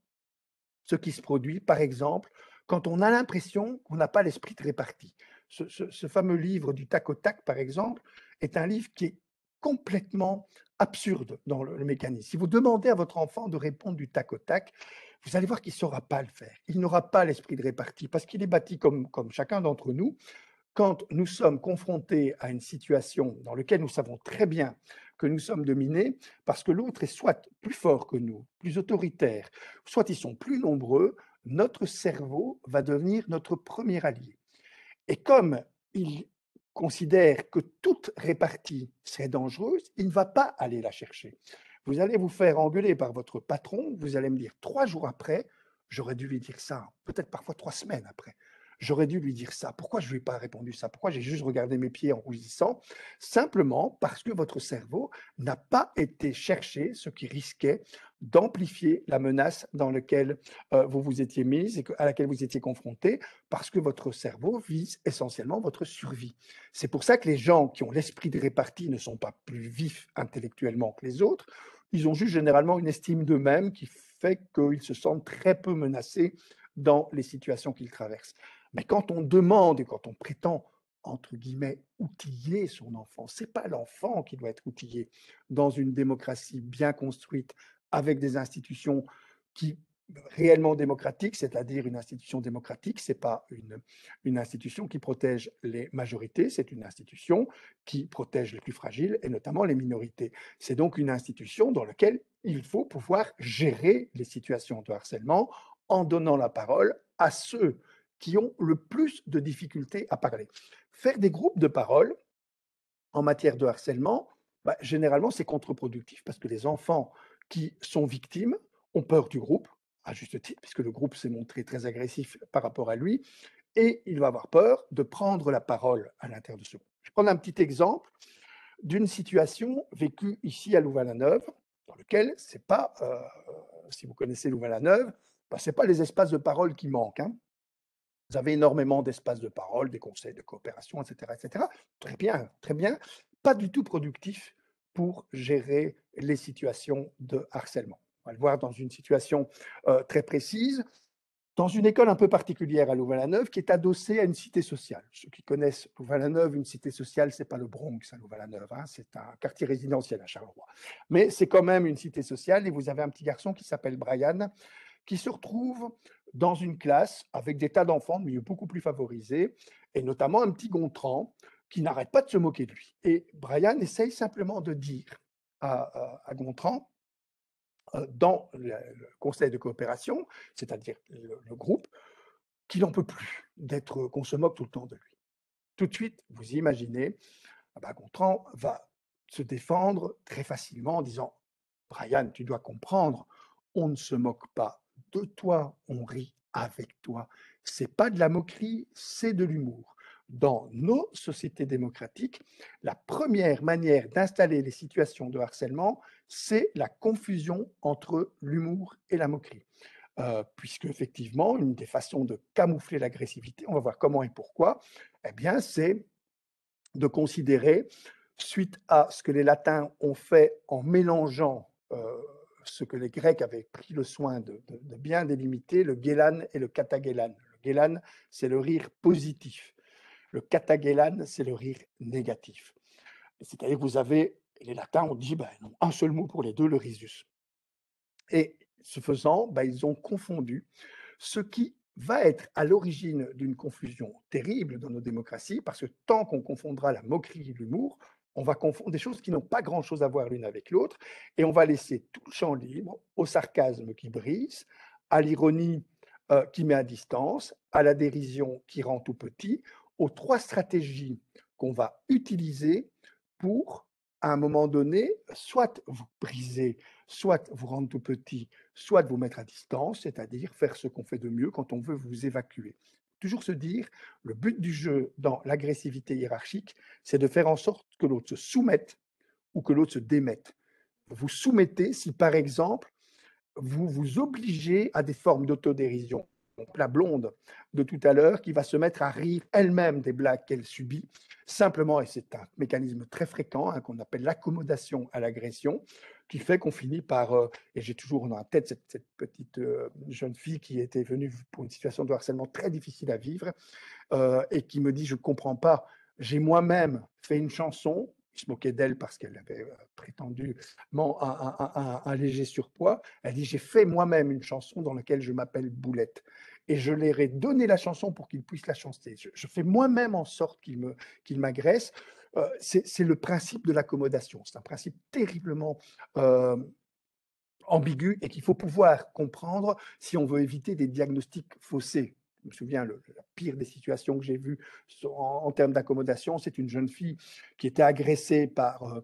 ce qui se produit, par exemple, quand on a l'impression qu'on n'a pas l'esprit de répartie. Ce fameux livre du tac au tac, par exemple, est un livre qui est complètement absurde dans le mécanisme. Si vous demandez à votre enfant de répondre du tac au tac, vous allez voir qu'il ne saura pas le faire. Il n'aura pas l'esprit de répartie parce qu'il est bâti comme chacun d'entre nous. Quand nous sommes confrontés à une situation dans laquelle nous savons très bien que nous sommes dominés, parce que l'autre est soit plus fort que nous, plus autoritaire, soit ils sont plus nombreux, notre cerveau va devenir notre premier allié. Et comme il considère que toute répartie serait dangereuse, il ne va pas aller la chercher. Vous allez vous faire engueuler par votre patron, vous allez me dire 3 jours après, j'aurais dû lui dire ça, peut-être parfois 3 semaines après. J'aurais dû lui dire ça. Pourquoi je ne lui ai pas répondu ça? Pourquoi j'ai juste regardé mes pieds en rougissant? Simplement parce que votre cerveau n'a pas été chercher ce qui risquait d'amplifier la menace dans laquelle vous vous étiez mise et à laquelle vous étiez confronté, parce que votre cerveau vise essentiellement votre survie. C'est pour ça que les gens qui ont l'esprit de répartie ne sont pas plus vifs intellectuellement que les autres. Ils ont juste généralement une estime d'eux-mêmes qui fait qu'ils se sentent très peu menacés dans les situations qu'ils traversent. Mais quand on demande et quand on prétend, entre guillemets, outiller son enfant, ce n'est pas l'enfant qui doit être outillé. Dans une démocratie bien construite, avec des institutions qui réellement démocratique, c'est-à-dire une institution démocratique, ce n'est pas une institution qui protège les majorités, c'est une institution qui protège les plus fragiles et notamment les minorités. C'est donc une institution dans laquelle il faut pouvoir gérer les situations de harcèlement en donnant la parole à ceux qui ont le plus de difficultés à parler. Faire des groupes de parole en matière de harcèlement, bah, généralement, c'est contre-productif parce que les enfants qui sont victimes ont peur du groupe, à juste titre, puisque le groupe s'est montré très agressif par rapport à lui, et il va avoir peur de prendre la parole à l'intérieur de ce groupe. Je vais prendre un petit exemple d'une situation vécue ici à Louvain-la-Neuve, dans lequel c'est pas si vous connaissez Louvain-la-Neuve, bah, ce n'est pas les espaces de parole qui manquent, hein. Vous avez énormément d'espaces de parole, des conseils de coopération, etc., etc. Très bien, très bien. Pas du tout productif pour gérer les situations de harcèlement. On va le voir dans une situation très précise, dans une école un peu particulière à Louvain-la-Neuve qui est adossée à une cité sociale. Ceux qui connaissent Louvain-la-Neuve, une cité sociale, ce n'est pas le Bronx à Louvain-la-Neuve, hein, c'est un quartier résidentiel à Charleroi. Mais c'est quand même une cité sociale et vous avez un petit garçon qui s'appelle Brian, qui se retrouve dans une classe avec des tas d'enfants de milieux beaucoup plus favorisés, et notamment un petit Gontran qui n'arrête pas de se moquer de lui. Et Brian essaye simplement de dire à Gontran, dans le conseil de coopération, c'est-à-dire le groupe, qu'il n'en peut plus d'être qu'on se moque tout le temps de lui. Tout de suite, vous imaginez, Gontran va se défendre très facilement en disant: Brian, tu dois comprendre, on ne se moque pas de toi, on rit avec toi. C'est pas de la moquerie, c'est de l'humour. Dans nos sociétés démocratiques, la première manière d'installer les situations de harcèlement, c'est la confusion entre l'humour et la moquerie. Puisque effectivement, une des façons de camoufler l'agressivité, on va voir comment et pourquoi, eh bien, c'est de considérer, suite à ce que les Latins ont fait en mélangeant ce que les Grecs avaient pris le soin de bien délimiter, le guélan et le katagélan. Le guélan, c'est le rire positif. Le katagélan, c'est le rire négatif. C'est-à-dire que vous avez, les Latins ont dit, ils ont un seul mot pour les deux, le risus. Et ce faisant, ils ont confondu ce qui va être à l'origine d'une confusion terrible dans nos démocraties, parce que tant qu'on confondra la moquerie et l'humour, on va confondre des choses qui n'ont pas grand-chose à voir l'une avec l'autre, et on va laisser tout le champ libre au sarcasme qui brise, à l'ironie qui met à distance, à la dérision qui rend tout petit, aux trois stratégies qu'on va utiliser pour, à un moment donné, soit vous briser, soit vous rendre tout petit, soit vous mettre à distance, c'est-à-dire faire ce qu'on fait de mieux quand on veut vous évacuer. Toujours se dire, le but du jeu dans l'agressivité hiérarchique, c'est de faire en sorte que l'autre se soumette ou que l'autre se démette. Vous soumettez si, par exemple, vous vous obligez à des formes d'autodérision. La blonde de tout à l'heure qui va se mettre à rire elle-même des blagues qu'elle subit, simplement, et c'est un mécanisme très fréquent qu'on appelle l'accommodation à l'agression, qui fait qu'on finit par, et j'ai toujours dans la tête cette petite jeune fille qui était venue pour une situation de harcèlement très difficile à vivre, et qui me dit: je ne comprends pas, j'ai moi-même fait une chanson. Il se moquait d'elle parce qu'elle avait prétendument un léger surpoids. Elle dit: j'ai fait moi-même une chanson dans laquelle je m'appelle Boulette. Et je leur ai donné la chanson pour qu'ils puissent la chanter. Je fais moi-même en sorte qu'il m'agresse. C'est le principe de l'accommodation. C'est un principe terriblement ambigu et qu'il faut pouvoir comprendre si on veut éviter des diagnostics faussés. Je me souviens, la pire des situations que j'ai vues en termes d'accommodation, c'est une jeune fille qui était agressée par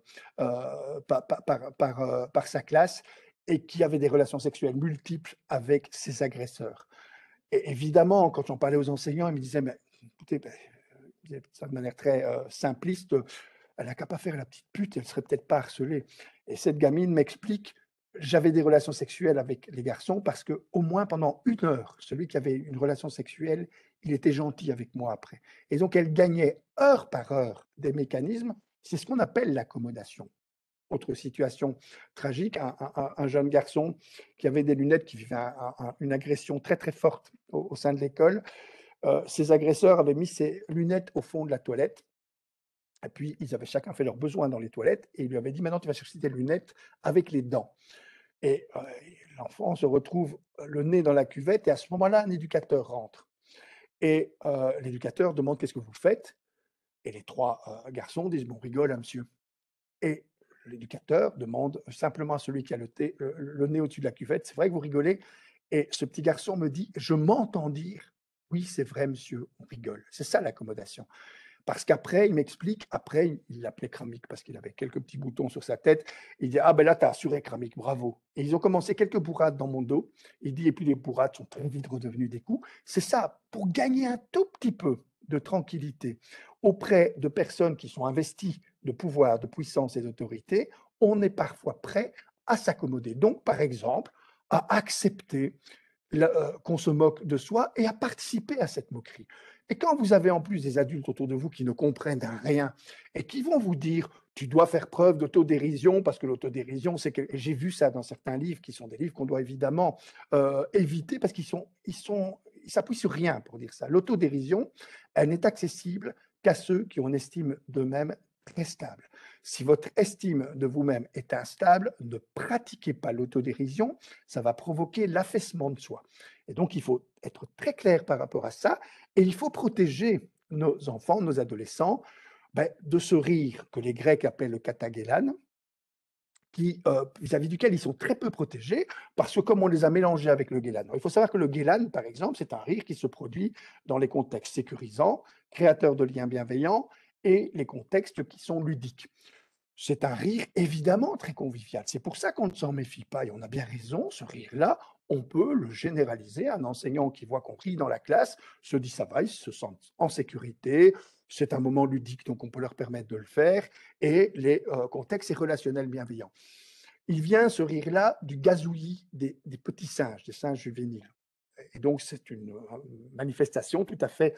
sa classe et qui avait des relations sexuelles multiples avec ses agresseurs. Et évidemment, quand j'en parlais aux enseignants, ils me disaient: mais, écoutez, ça de manière très simpliste, elle n'a qu'à pas faire la petite pute, elle serait peut-être pas harcelée. Et cette gamine m'explique: j'avais des relations sexuelles avec les garçons parce que au moins pendant 1 heure, celui qui avait une relation sexuelle, il était gentil avec moi après. Et donc elle gagnait heure par heure des mécanismes. C'est ce qu'on appelle l'accommodation. Autre situation tragique, un jeune garçon qui avait des lunettes, qui vivait une agression très très forte au sein de l'école. Ses agresseurs avaient mis ses lunettes au fond de la toilette. Et puis, ils avaient chacun fait leurs besoins dans les toilettes et il lui avait dit: maintenant, tu vas chercher tes lunettes avec les dents. Et l'enfant se retrouve le nez dans la cuvette et à ce moment-là, un éducateur rentre. Et l'éducateur demande: qu'est-ce que vous faites? Et les trois garçons disent: bon, on rigole, hein, monsieur. Et l'éducateur demande simplement à celui qui a le nez au-dessus de la cuvette: c'est vrai que vous rigolez? Et ce petit garçon me dit: je m'entends dire: oui, c'est vrai, monsieur, on rigole. C'est ça l'accommodation. Parce qu'après, il m'explique, après, il l'appelait Kramik parce qu'il avait quelques petits boutons sur sa tête. Il dit: ah ben là, t'as assuré Kramik, bravo. Et ils ont commencé quelques bourrades dans mon dos. Il dit: et puis les bourrades sont très vite redevenues des coups. C'est ça, pour gagner un tout petit peu de tranquillité auprès de personnes qui sont investies de pouvoir, de puissance et d'autorité, on est parfois prêt à s'accommoder. Donc, par exemple, à accepter qu'on se moque de soi et à participer à cette moquerie. Et quand vous avez en plus des adultes autour de vous qui ne comprennent rien et qui vont vous dire tu dois faire preuve d'autodérision parce que l'autodérision, c'est que et j'ai vu ça dans certains livres qui sont des livres qu'on doit évidemment éviter parce ils s'appuient sur rien pour dire ça. L'autodérision, elle n'est accessible qu'à ceux qui ont une estime d'eux-mêmes très stable. Si votre estime de vous-même est instable, ne pratiquez pas l'autodérision, ça va provoquer l'affaissement de soi. Et donc, il faut être très clair par rapport à ça et il faut protéger nos enfants, nos adolescents, de ce rire que les Grecs appellent le katagélan, vis-à-vis duquel ils sont très peu protégés parce que comme on les a mélangés avec le guélan. Il faut savoir que le guélan, par exemple, c'est un rire qui se produit dans les contextes sécurisants, créateurs de liens bienveillants et les contextes qui sont ludiques. C'est un rire évidemment très convivial. C'est pour ça qu'on ne s'en méfie pas et on a bien raison, ce rire-là, on peut le généraliser. Un enseignant qui voit qu'on rit dans la classe se dit ça va, ils se sentent en sécurité, c'est un moment ludique donc on peut leur permettre de le faire et les contextes et relationnels bienveillants. Il vient ce rire-là du gazouillis des petits singes, des singes juvéniles. Et donc c'est une manifestation tout à fait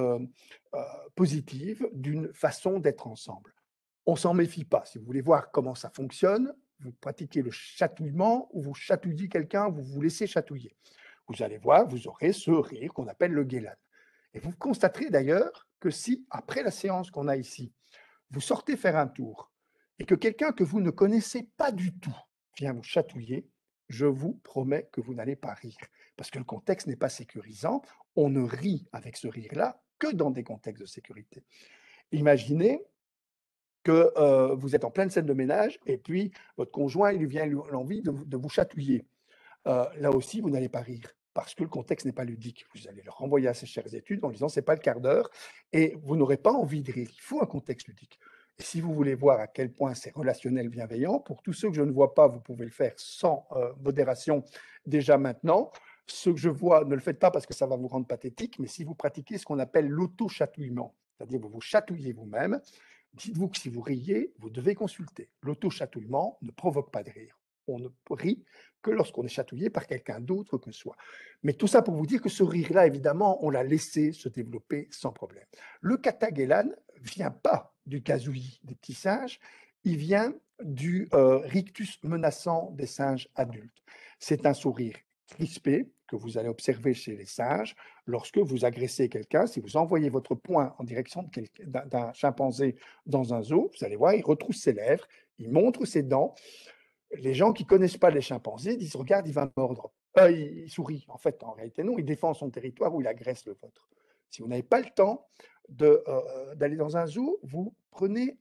positive d'une façon d'être ensemble. On s'en méfie pas. Si vous voulez voir comment ça fonctionne, vous pratiquez le chatouillement ou vous chatouillez quelqu'un, vous vous laissez chatouiller. Vous allez voir, vous aurez ce rire qu'on appelle le guélan. Et vous constaterez d'ailleurs que si, après la séance qu'on a ici, vous sortez faire un tour et que quelqu'un que vous ne connaissez pas du tout vient vous chatouiller, je vous promets que vous n'allez pas rire. Parce que le contexte n'est pas sécurisant. On ne rit avec ce rire-là que dans des contextes de sécurité. Imaginez que vous êtes en pleine scène de ménage et puis votre conjoint, il lui vient l'envie de vous chatouiller. Là aussi, vous n'allez pas rire parce que le contexte n'est pas ludique. Vous allez le renvoyer à ses chères études en lui disant c'est pas le quart d'heure et vous n'aurez pas envie de rire. Il faut un contexte ludique. Et si vous voulez voir à quel point c'est relationnel bienveillant, pour tous ceux que je ne vois pas, vous pouvez le faire sans modération déjà maintenant. Ceux que je vois, ne le faites pas parce que ça va vous rendre pathétique, mais si vous pratiquez ce qu'on appelle l'auto-chatouillement, c'est-à-dire vous vous chatouillez vous-même, dites-vous que si vous riez, vous devez consulter. L'auto-chatouillement ne provoque pas de rire. On ne rit que lorsqu'on est chatouillé par quelqu'un d'autre que soi. Mais tout ça pour vous dire que ce rire-là, évidemment, on l'a laissé se développer sans problème. Le katagélan vient pas du gazouillis des petits singes, il vient du rictus menaçant des singes adultes. C'est un sourire crispé que vous allez observer chez les singes lorsque vous agressez quelqu'un. Si vous envoyez votre poing en direction d'un chimpanzé dans un zoo, vous allez voir, il retrousse ses lèvres, il montre ses dents. Les gens qui ne connaissent pas les chimpanzés disent regarde, il va mordre. Il sourit. En fait, en réalité, non, il défend son territoire ou il agresse le vôtre. Si vous n'avez pas le temps d'aller dans un zoo, vous prenez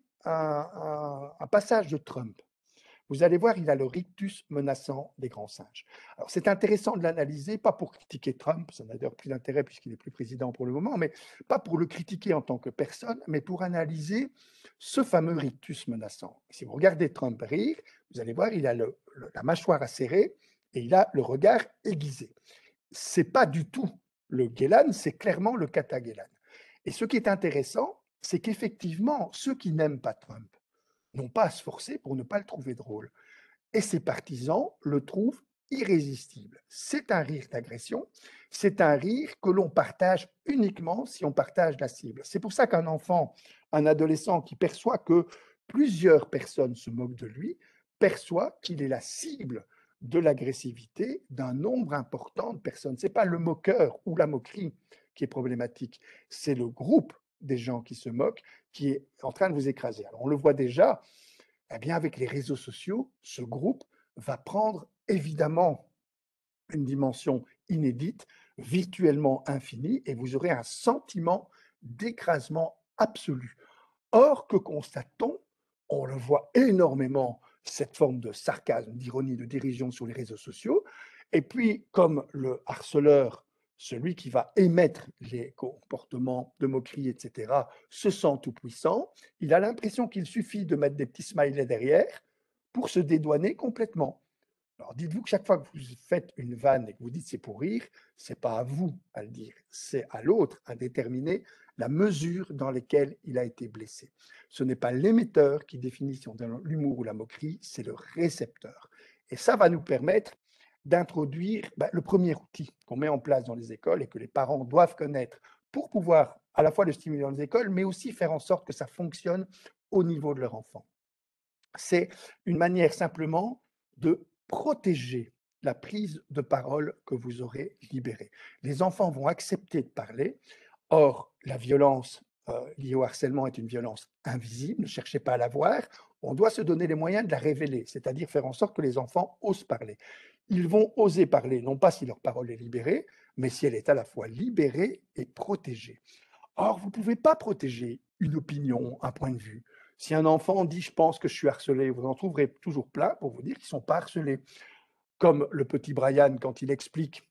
un passage de Trump. Vous allez voir, il a le rictus menaçant des grands singes. Alors, c'est intéressant de l'analyser, pas pour critiquer Trump, ça n'a d'ailleurs plus d'intérêt puisqu'il n'est plus président pour le moment, mais pas pour le critiquer en tant que personne, mais pour analyser ce fameux rictus menaçant. Si vous regardez Trump rire, vous allez voir, il a la mâchoire acérée et il a le regard aiguisé. C'est pas du tout le guélan, c'est clairement le katagélan. Et ce qui est intéressant, c'est qu'effectivement, ceux qui n'aiment pas Trump, n'ont pas à se forcer pour ne pas le trouver drôle. Et ses partisans le trouvent irrésistible. C'est un rire d'agression, c'est un rire que l'on partage uniquement si on partage la cible. C'est pour ça qu'un enfant, un adolescent qui perçoit que plusieurs personnes se moquent de lui, perçoit qu'il est la cible de l'agressivité d'un nombre important de personnes. Ce n'est pas le moqueur ou la moquerie qui est problématique, c'est le groupe des gens qui se moquent qui est en train de vous écraser. Alors on le voit déjà, eh bien avec les réseaux sociaux, ce groupe va prendre évidemment une dimension inédite, virtuellement infinie, et vous aurez un sentiment d'écrasement absolu. Or, que constate-t-on? On le voit énormément, cette forme de sarcasme, d'ironie, de dérision sur les réseaux sociaux. Et puis, comme le harceleur, celui qui va émettre les comportements de moquerie, etc., se sent tout puissant, il a l'impression qu'il suffit de mettre des petits smileys derrière pour se dédouaner complètement. Alors dites-vous que chaque fois que vous faites une vanne et que vous dites c'est pour rire, c'est pas à vous à le dire, c'est à l'autre à déterminer la mesure dans laquelle il a été blessé. Ce n'est pas l'émetteur qui définit si on est dans l'humour ou la moquerie, c'est le récepteur. Et ça va nous permettre d'introduire le premier outil qu'on met en place dans les écoles et que les parents doivent connaître pour pouvoir à la fois le stimuler dans les écoles, mais aussi faire en sorte que ça fonctionne au niveau de leur enfant. C'est une manière simplement de protéger la prise de parole que vous aurez libérée. Les enfants vont accepter de parler. Or, la violence liée au harcèlement est une violence invisible, ne cherchez pas à la voir. On doit se donner les moyens de la révéler, c'est-à-dire faire en sorte que les enfants osent parler. Ils vont oser parler, non pas si leur parole est libérée, mais si elle est à la fois libérée et protégée. Or, vous ne pouvez pas protéger une opinion, un point de vue. Si un enfant dit « je pense que je suis harcelé », vous en trouverez toujours plein pour vous dire qu'ils ne sont pas harcelés. Comme le petit Brian, quand il explique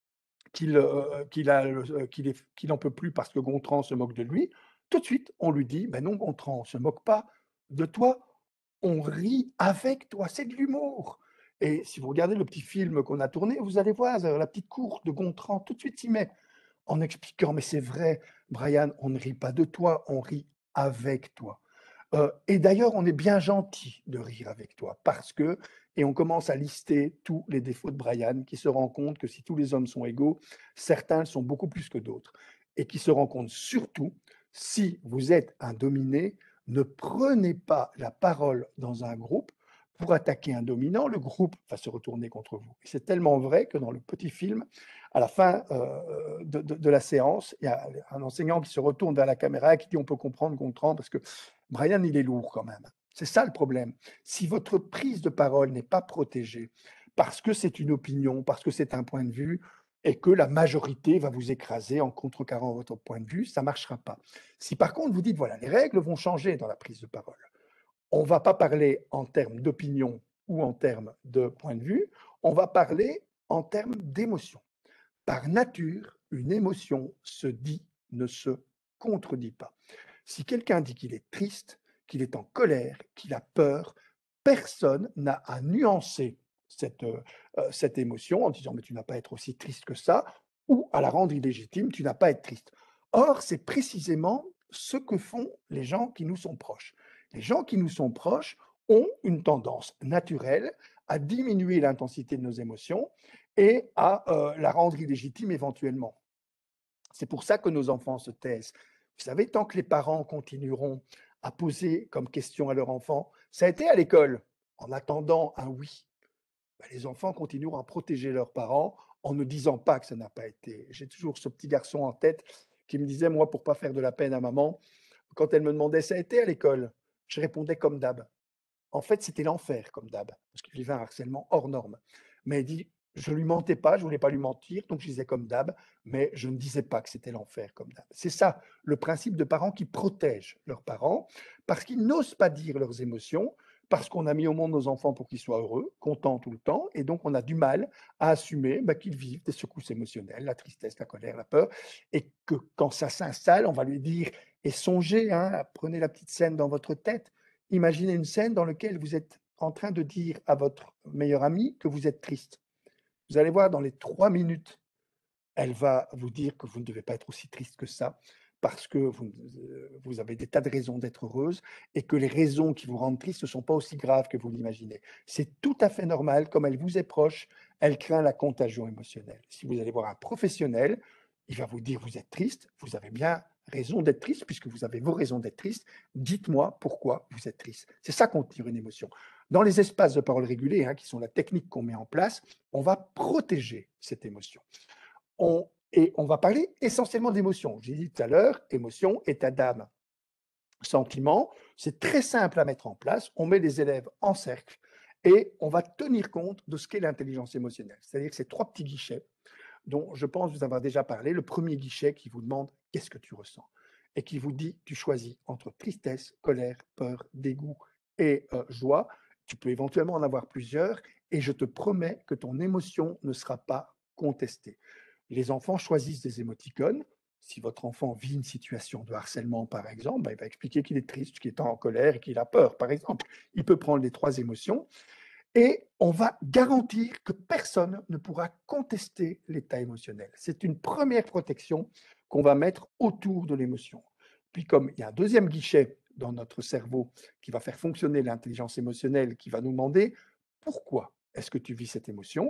qu'il n'en peut plus parce que Gontran se moque de lui, tout de suite, on lui dit ben « non, Gontran, on ne se moque pas de toi, on rit avec toi, c'est de l'humour ». Et si vous regardez le petit film qu'on a tourné, vous allez voir la petite cour de Gontran, tout de suite s'y met en expliquant, mais c'est vrai, Brian, on ne rit pas de toi, on rit avec toi. Et d'ailleurs, on est bien gentil de rire avec toi parce que, et on commence à lister tous les défauts de Brian, qui se rend compte que si tous les hommes sont égaux, certains le sont beaucoup plus que d'autres. Et qui se rend compte surtout, si vous êtes un dominé, ne prenez pas la parole dans un groupe pour attaquer un dominant, le groupe va se retourner contre vous. Et c'est tellement vrai que dans le petit film, à la fin de la séance, il y a un enseignant qui se retourne vers la caméra et qui dit on peut comprendre Gontran parce que Brian, il est lourd quand même. C'est ça le problème. Si votre prise de parole n'est pas protégée parce que c'est une opinion, parce que c'est un point de vue, et que la majorité va vous écraser en contrecarrant votre point de vue, ça ne marchera pas. Si par contre vous dites, voilà, les règles vont changer dans la prise de parole, on ne va pas parler en termes d'opinion ou en termes de point de vue, on va parler en termes d'émotion. Par nature, une émotion se dit, ne se contredit pas. Si quelqu'un dit qu'il est triste, qu'il est en colère, qu'il a peur, personne n'a à nuancer cette émotion en disant mais tu n'as pas à être aussi triste que ça, ou à la rendre illégitime, tu n'as pas à être triste. Or, c'est précisément ce que font les gens qui nous sont proches. Les gens qui nous sont proches ont une tendance naturelle à diminuer l'intensité de nos émotions et à la rendre illégitime éventuellement. C'est pour ça que nos enfants se taisent. Vous savez, tant que les parents continueront à poser comme question à leur enfant, ça a été à l'école, en attendant un oui, les enfants continueront à protéger leurs parents en ne disant pas que ça n'a pas été. J'ai toujours ce petit garçon en tête qui me disait, moi, pour pas faire de la peine à maman, quand elle me demandait ça a été à l'école, je répondais comme d'hab. En fait, c'était l'enfer comme d'hab, parce qu'il vivait un harcèlement hors norme. Mais il dit, je lui mentais pas, je voulais pas lui mentir, donc je disais comme d'hab, mais je ne disais pas que c'était l'enfer comme d'hab. C'est ça, le principe de parents qui protègent leurs parents, parce qu'ils n'osent pas dire leurs émotions, parce qu'on a mis au monde nos enfants pour qu'ils soient heureux, contents tout le temps, et donc on a du mal à assumer qu'ils vivent des secousses émotionnelles, la tristesse, la colère, la peur, et que quand ça s'installe, on va lui dire, et songez, prenez la petite scène dans votre tête, imaginez une scène dans laquelle vous êtes en train de dire à votre meilleure amie que vous êtes triste. Vous allez voir, dans les 3 minutes, elle va vous dire que vous ne devez pas être aussi triste que ça, parce que vous avez des tas de raisons d'être heureuse et que les raisons qui vous rendent triste ne sont pas aussi graves que vous l'imaginez. C'est tout à fait normal, comme elle vous est proche, elle craint la contagion émotionnelle. Si vous allez voir un professionnel, il va vous dire vous êtes triste, vous avez bien raison d'être triste puisque vous avez vos raisons d'être triste, dites-moi pourquoi vous êtes triste. C'est ça qu'on tire une émotion. Dans les espaces de parole régulés, qui sont la technique qu'on met en place, on va protéger cette émotion. Et on va parler essentiellement d'émotions. J'ai dit tout à l'heure, émotion, état d'âme, sentiment. C'est très simple à mettre en place. On met les élèves en cercle et on va tenir compte de ce qu'est l'intelligence émotionnelle. C'est-à-dire que c'est 3 petits guichets dont je pense vous avoir déjà parlé. Le premier guichet qui vous demande qu'est-ce que tu ressens et qui vous dit tu choisis entre tristesse, colère, peur, dégoût et joie. Tu peux éventuellement en avoir plusieurs et je te promets que ton émotion ne sera pas contestée. Les enfants choisissent des émoticônes. Si votre enfant vit une situation de harcèlement, par exemple, il va expliquer qu'il est triste, qu'il est en colère et qu'il a peur, par exemple. Il peut prendre les 3 émotions et on va garantir que personne ne pourra contester l'état émotionnel. C'est une première protection qu'on va mettre autour de l'émotion. Puis comme il y a un deuxième guichet dans notre cerveau qui va faire fonctionner l'intelligence émotionnelle, qui va nous demander pourquoi est-ce que tu vis cette émotion,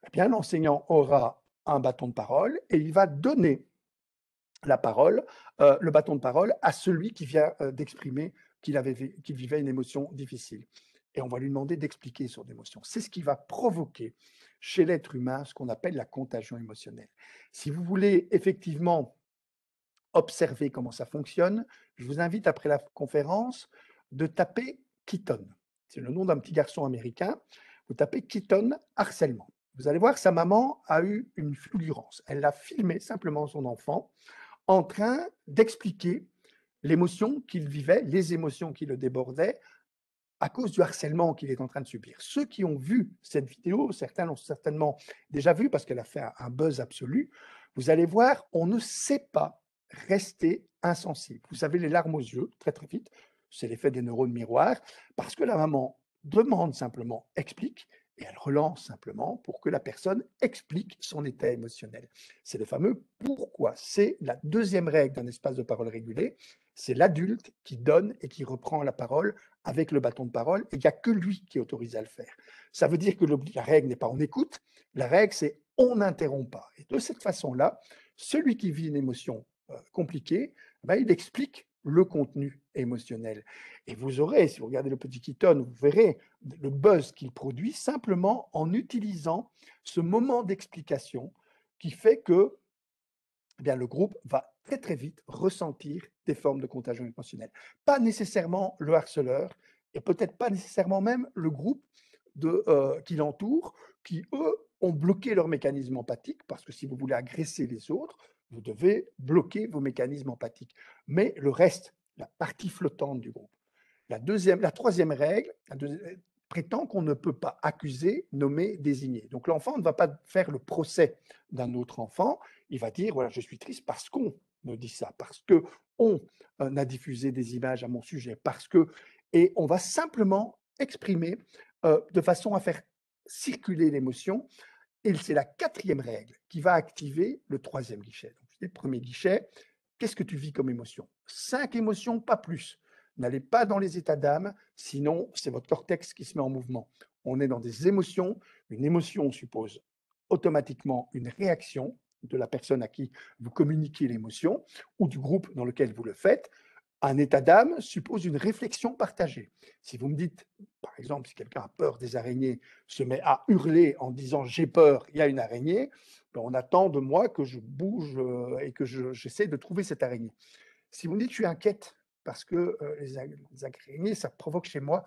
Eh bien, l'enseignant aura un bâton de parole et il va donner la parole, le bâton de parole à celui qui vient d'exprimer qu'il vivait une émotion difficile. Et on va lui demander d'expliquer son émotion. C'est ce qui va provoquer chez l'être humain ce qu'on appelle la contagion émotionnelle. Si vous voulez effectivement observer comment ça fonctionne, je vous invite après la conférence de taper Keaton. C'est le nom d'un petit garçon américain. Vous tapez Keaton harcèlement. Vous allez voir, sa maman a eu une fulgurance. Elle a filmé simplement son enfant en train d'expliquer l'émotion qu'il vivait, les émotions qui le débordaient à cause du harcèlement qu'il est en train de subir. Ceux qui ont vu cette vidéo, certains l'ont certainement déjà vue parce qu'elle a fait un buzz absolu, vous allez voir, on ne sait pas rester insensible. Vous avez les larmes aux yeux, très très vite, c'est l'effet des neurones miroirs, parce que la maman demande simplement, explique, et elle relance simplement pour que la personne explique son état émotionnel. C'est le fameux pourquoi. C'est la deuxième règle d'un espace de parole régulé. C'est l'adulte qui donne et qui reprend la parole avec le bâton de parole, et il n'y a que lui qui est autorisé à le faire. Ça veut dire que la règle n'est pas on écoute, la règle c'est on n'interrompt pas. Et de cette façon-là, celui qui vit une émotion compliquée, ben, il explique le contenu émotionnel. Et vous aurez, si vous regardez le petit Keaton, vous verrez le buzz qu'il produit simplement en utilisant ce moment d'explication qui fait que eh bien, le groupe va très très vite ressentir des formes de contagion émotionnelle. Pas nécessairement le harceleur et peut-être pas nécessairement même le groupe qui l'entoure, qui eux ont bloqué leur mécanisme empathique, parce que si vous voulez agresser les autres, vous devez bloquer vos mécanismes empathiques. Mais le reste, la partie flottante du groupe. La troisième règle prétend qu'on ne peut pas accuser, nommer, désigner. Donc l'enfant ne va pas faire le procès d'un autre enfant, il va dire, voilà, je suis triste parce qu'on me dit ça, parce qu'on a diffusé des images à mon sujet, parce que... Et on va simplement exprimer de façon à faire circuler l'émotion. Et c'est la quatrième règle qui va activer le troisième guichet. Donc, le premier guichet, qu'est-ce que tu vis comme émotion? 5 émotions, pas plus. N'allez pas dans les états d'âme, sinon c'est votre cortex qui se met en mouvement. On est dans des émotions. Une émotion suppose automatiquement une réaction de la personne à qui vous communiquez l'émotion ou du groupe dans lequel vous le faites. Un état d'âme suppose une réflexion partagée. Si vous me dites, par exemple, si quelqu'un a peur des araignées, se met à hurler en disant j'ai peur, il y a une araignée, ben on attend de moi que je bouge et que j'essaie de trouver cette araignée. Si vous me dites je suis inquiète parce que les araignées, ça provoque chez moi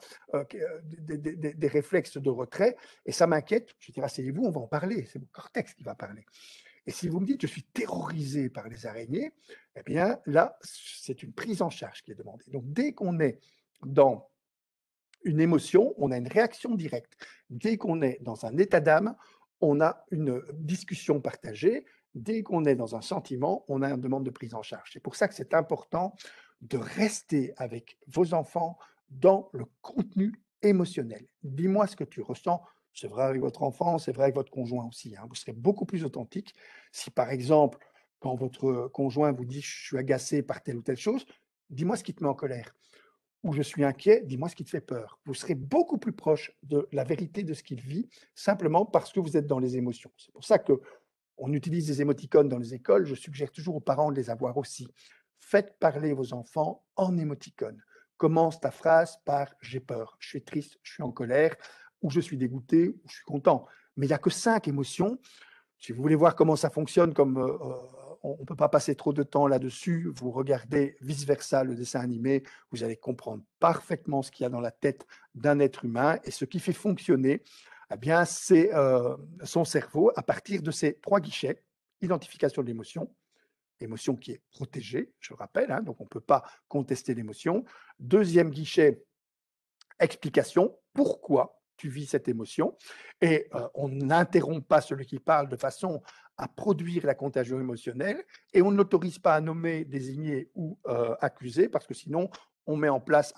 des réflexes de retrait et ça m'inquiète, je dirais asseyez-vous, on va en parler, c'est mon cortex qui va parler. Et si vous me dites je suis terrorisé par les araignées, eh bien là, c'est une prise en charge qui est demandée. Donc dès qu'on est dans une émotion, on a une réaction directe. Dès qu'on est dans un état d'âme, on a une discussion partagée. Dès qu'on est dans un sentiment, on a une demande de prise en charge. C'est pour ça que c'est important de rester avec vos enfants dans le contenu émotionnel. Dis-moi ce que tu ressens. C'est vrai avec votre enfant, c'est vrai avec votre conjoint aussi. Vous serez beaucoup plus authentique si, par exemple, quand votre conjoint vous dit « je suis agacé par telle ou telle chose », dis-moi ce qui te met en colère ou je suis inquiet, dis-moi ce qui te fait peur. Vous serez beaucoup plus proche de la vérité de ce qu'il vit, simplement parce que vous êtes dans les émotions. C'est pour ça qu'on utilise des émoticônes dans les écoles. Je suggère toujours aux parents de les avoir aussi. Faites parler vos enfants en émoticônes. Commence ta phrase par « j'ai peur, je suis triste, je suis en colère » ou « je suis dégoûté » ou « je suis content ». Mais il n'y a que 5 émotions. Si vous voulez voir comment ça fonctionne, comme on ne peut pas passer trop de temps là-dessus, vous regardez vice-versa le dessin animé, vous allez comprendre parfaitement ce qu'il y a dans la tête d'un être humain et ce qui fait fonctionner, eh bien, c'est son cerveau à partir de ces 3 guichets, identification de l'émotion, émotion qui est protégée, je rappelle, donc on ne peut pas contester l'émotion. Deuxième guichet, explication, pourquoi tu vis cette émotion, et on n'interrompt pas celui qui parle de façon à produire la contagion émotionnelle, et on ne l'autorise pas à nommer, désigner ou accuser, parce que sinon on met en place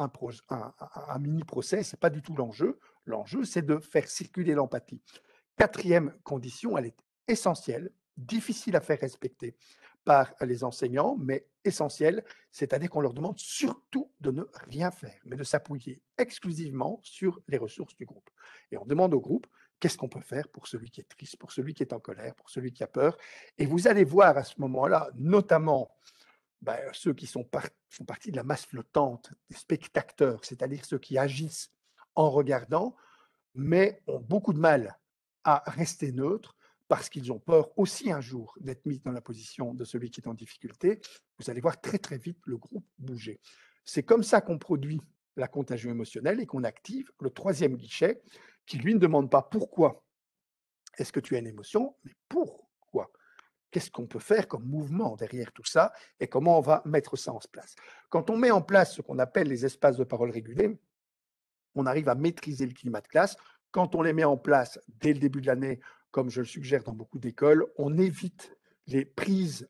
un mini-procès, ce n'est pas du tout l'enjeu. L'enjeu, c'est de faire circuler l'empathie. Quatrième condition, elle est essentielle, difficile à faire respecter par les enseignants, mais essentielle, c'est-à-dire qu'on leur demande surtout de ne rien faire, mais de s'appuyer exclusivement sur les ressources du groupe. Et on demande au groupe Qu'est-ce qu'on peut faire pour celui qui est triste, pour celui qui est en colère, pour celui qui a peur? Et vous allez voir à ce moment-là, notamment ceux qui font partie de la masse flottante, des spectateurs, c'est-à-dire ceux qui agissent en regardant, mais ont beaucoup de mal à rester neutres parce qu'ils ont peur aussi un jour d'être mis dans la position de celui qui est en difficulté. Vous allez voir très très vite le groupe bouger. C'est comme ça qu'on produit la contagion émotionnelle et qu'on active le troisième guichet qui lui ne demande pas pourquoi est-ce que tu as une émotion, mais pourquoi. Qu'est-ce qu'on peut faire comme mouvement derrière tout ça et comment on va mettre ça en place. Quand on met en place ce qu'on appelle les espaces de parole régulés, on arrive à maîtriser le climat de classe. Quand on les met en place dès le début de l'année, comme je le suggère dans beaucoup d'écoles, on évite les prises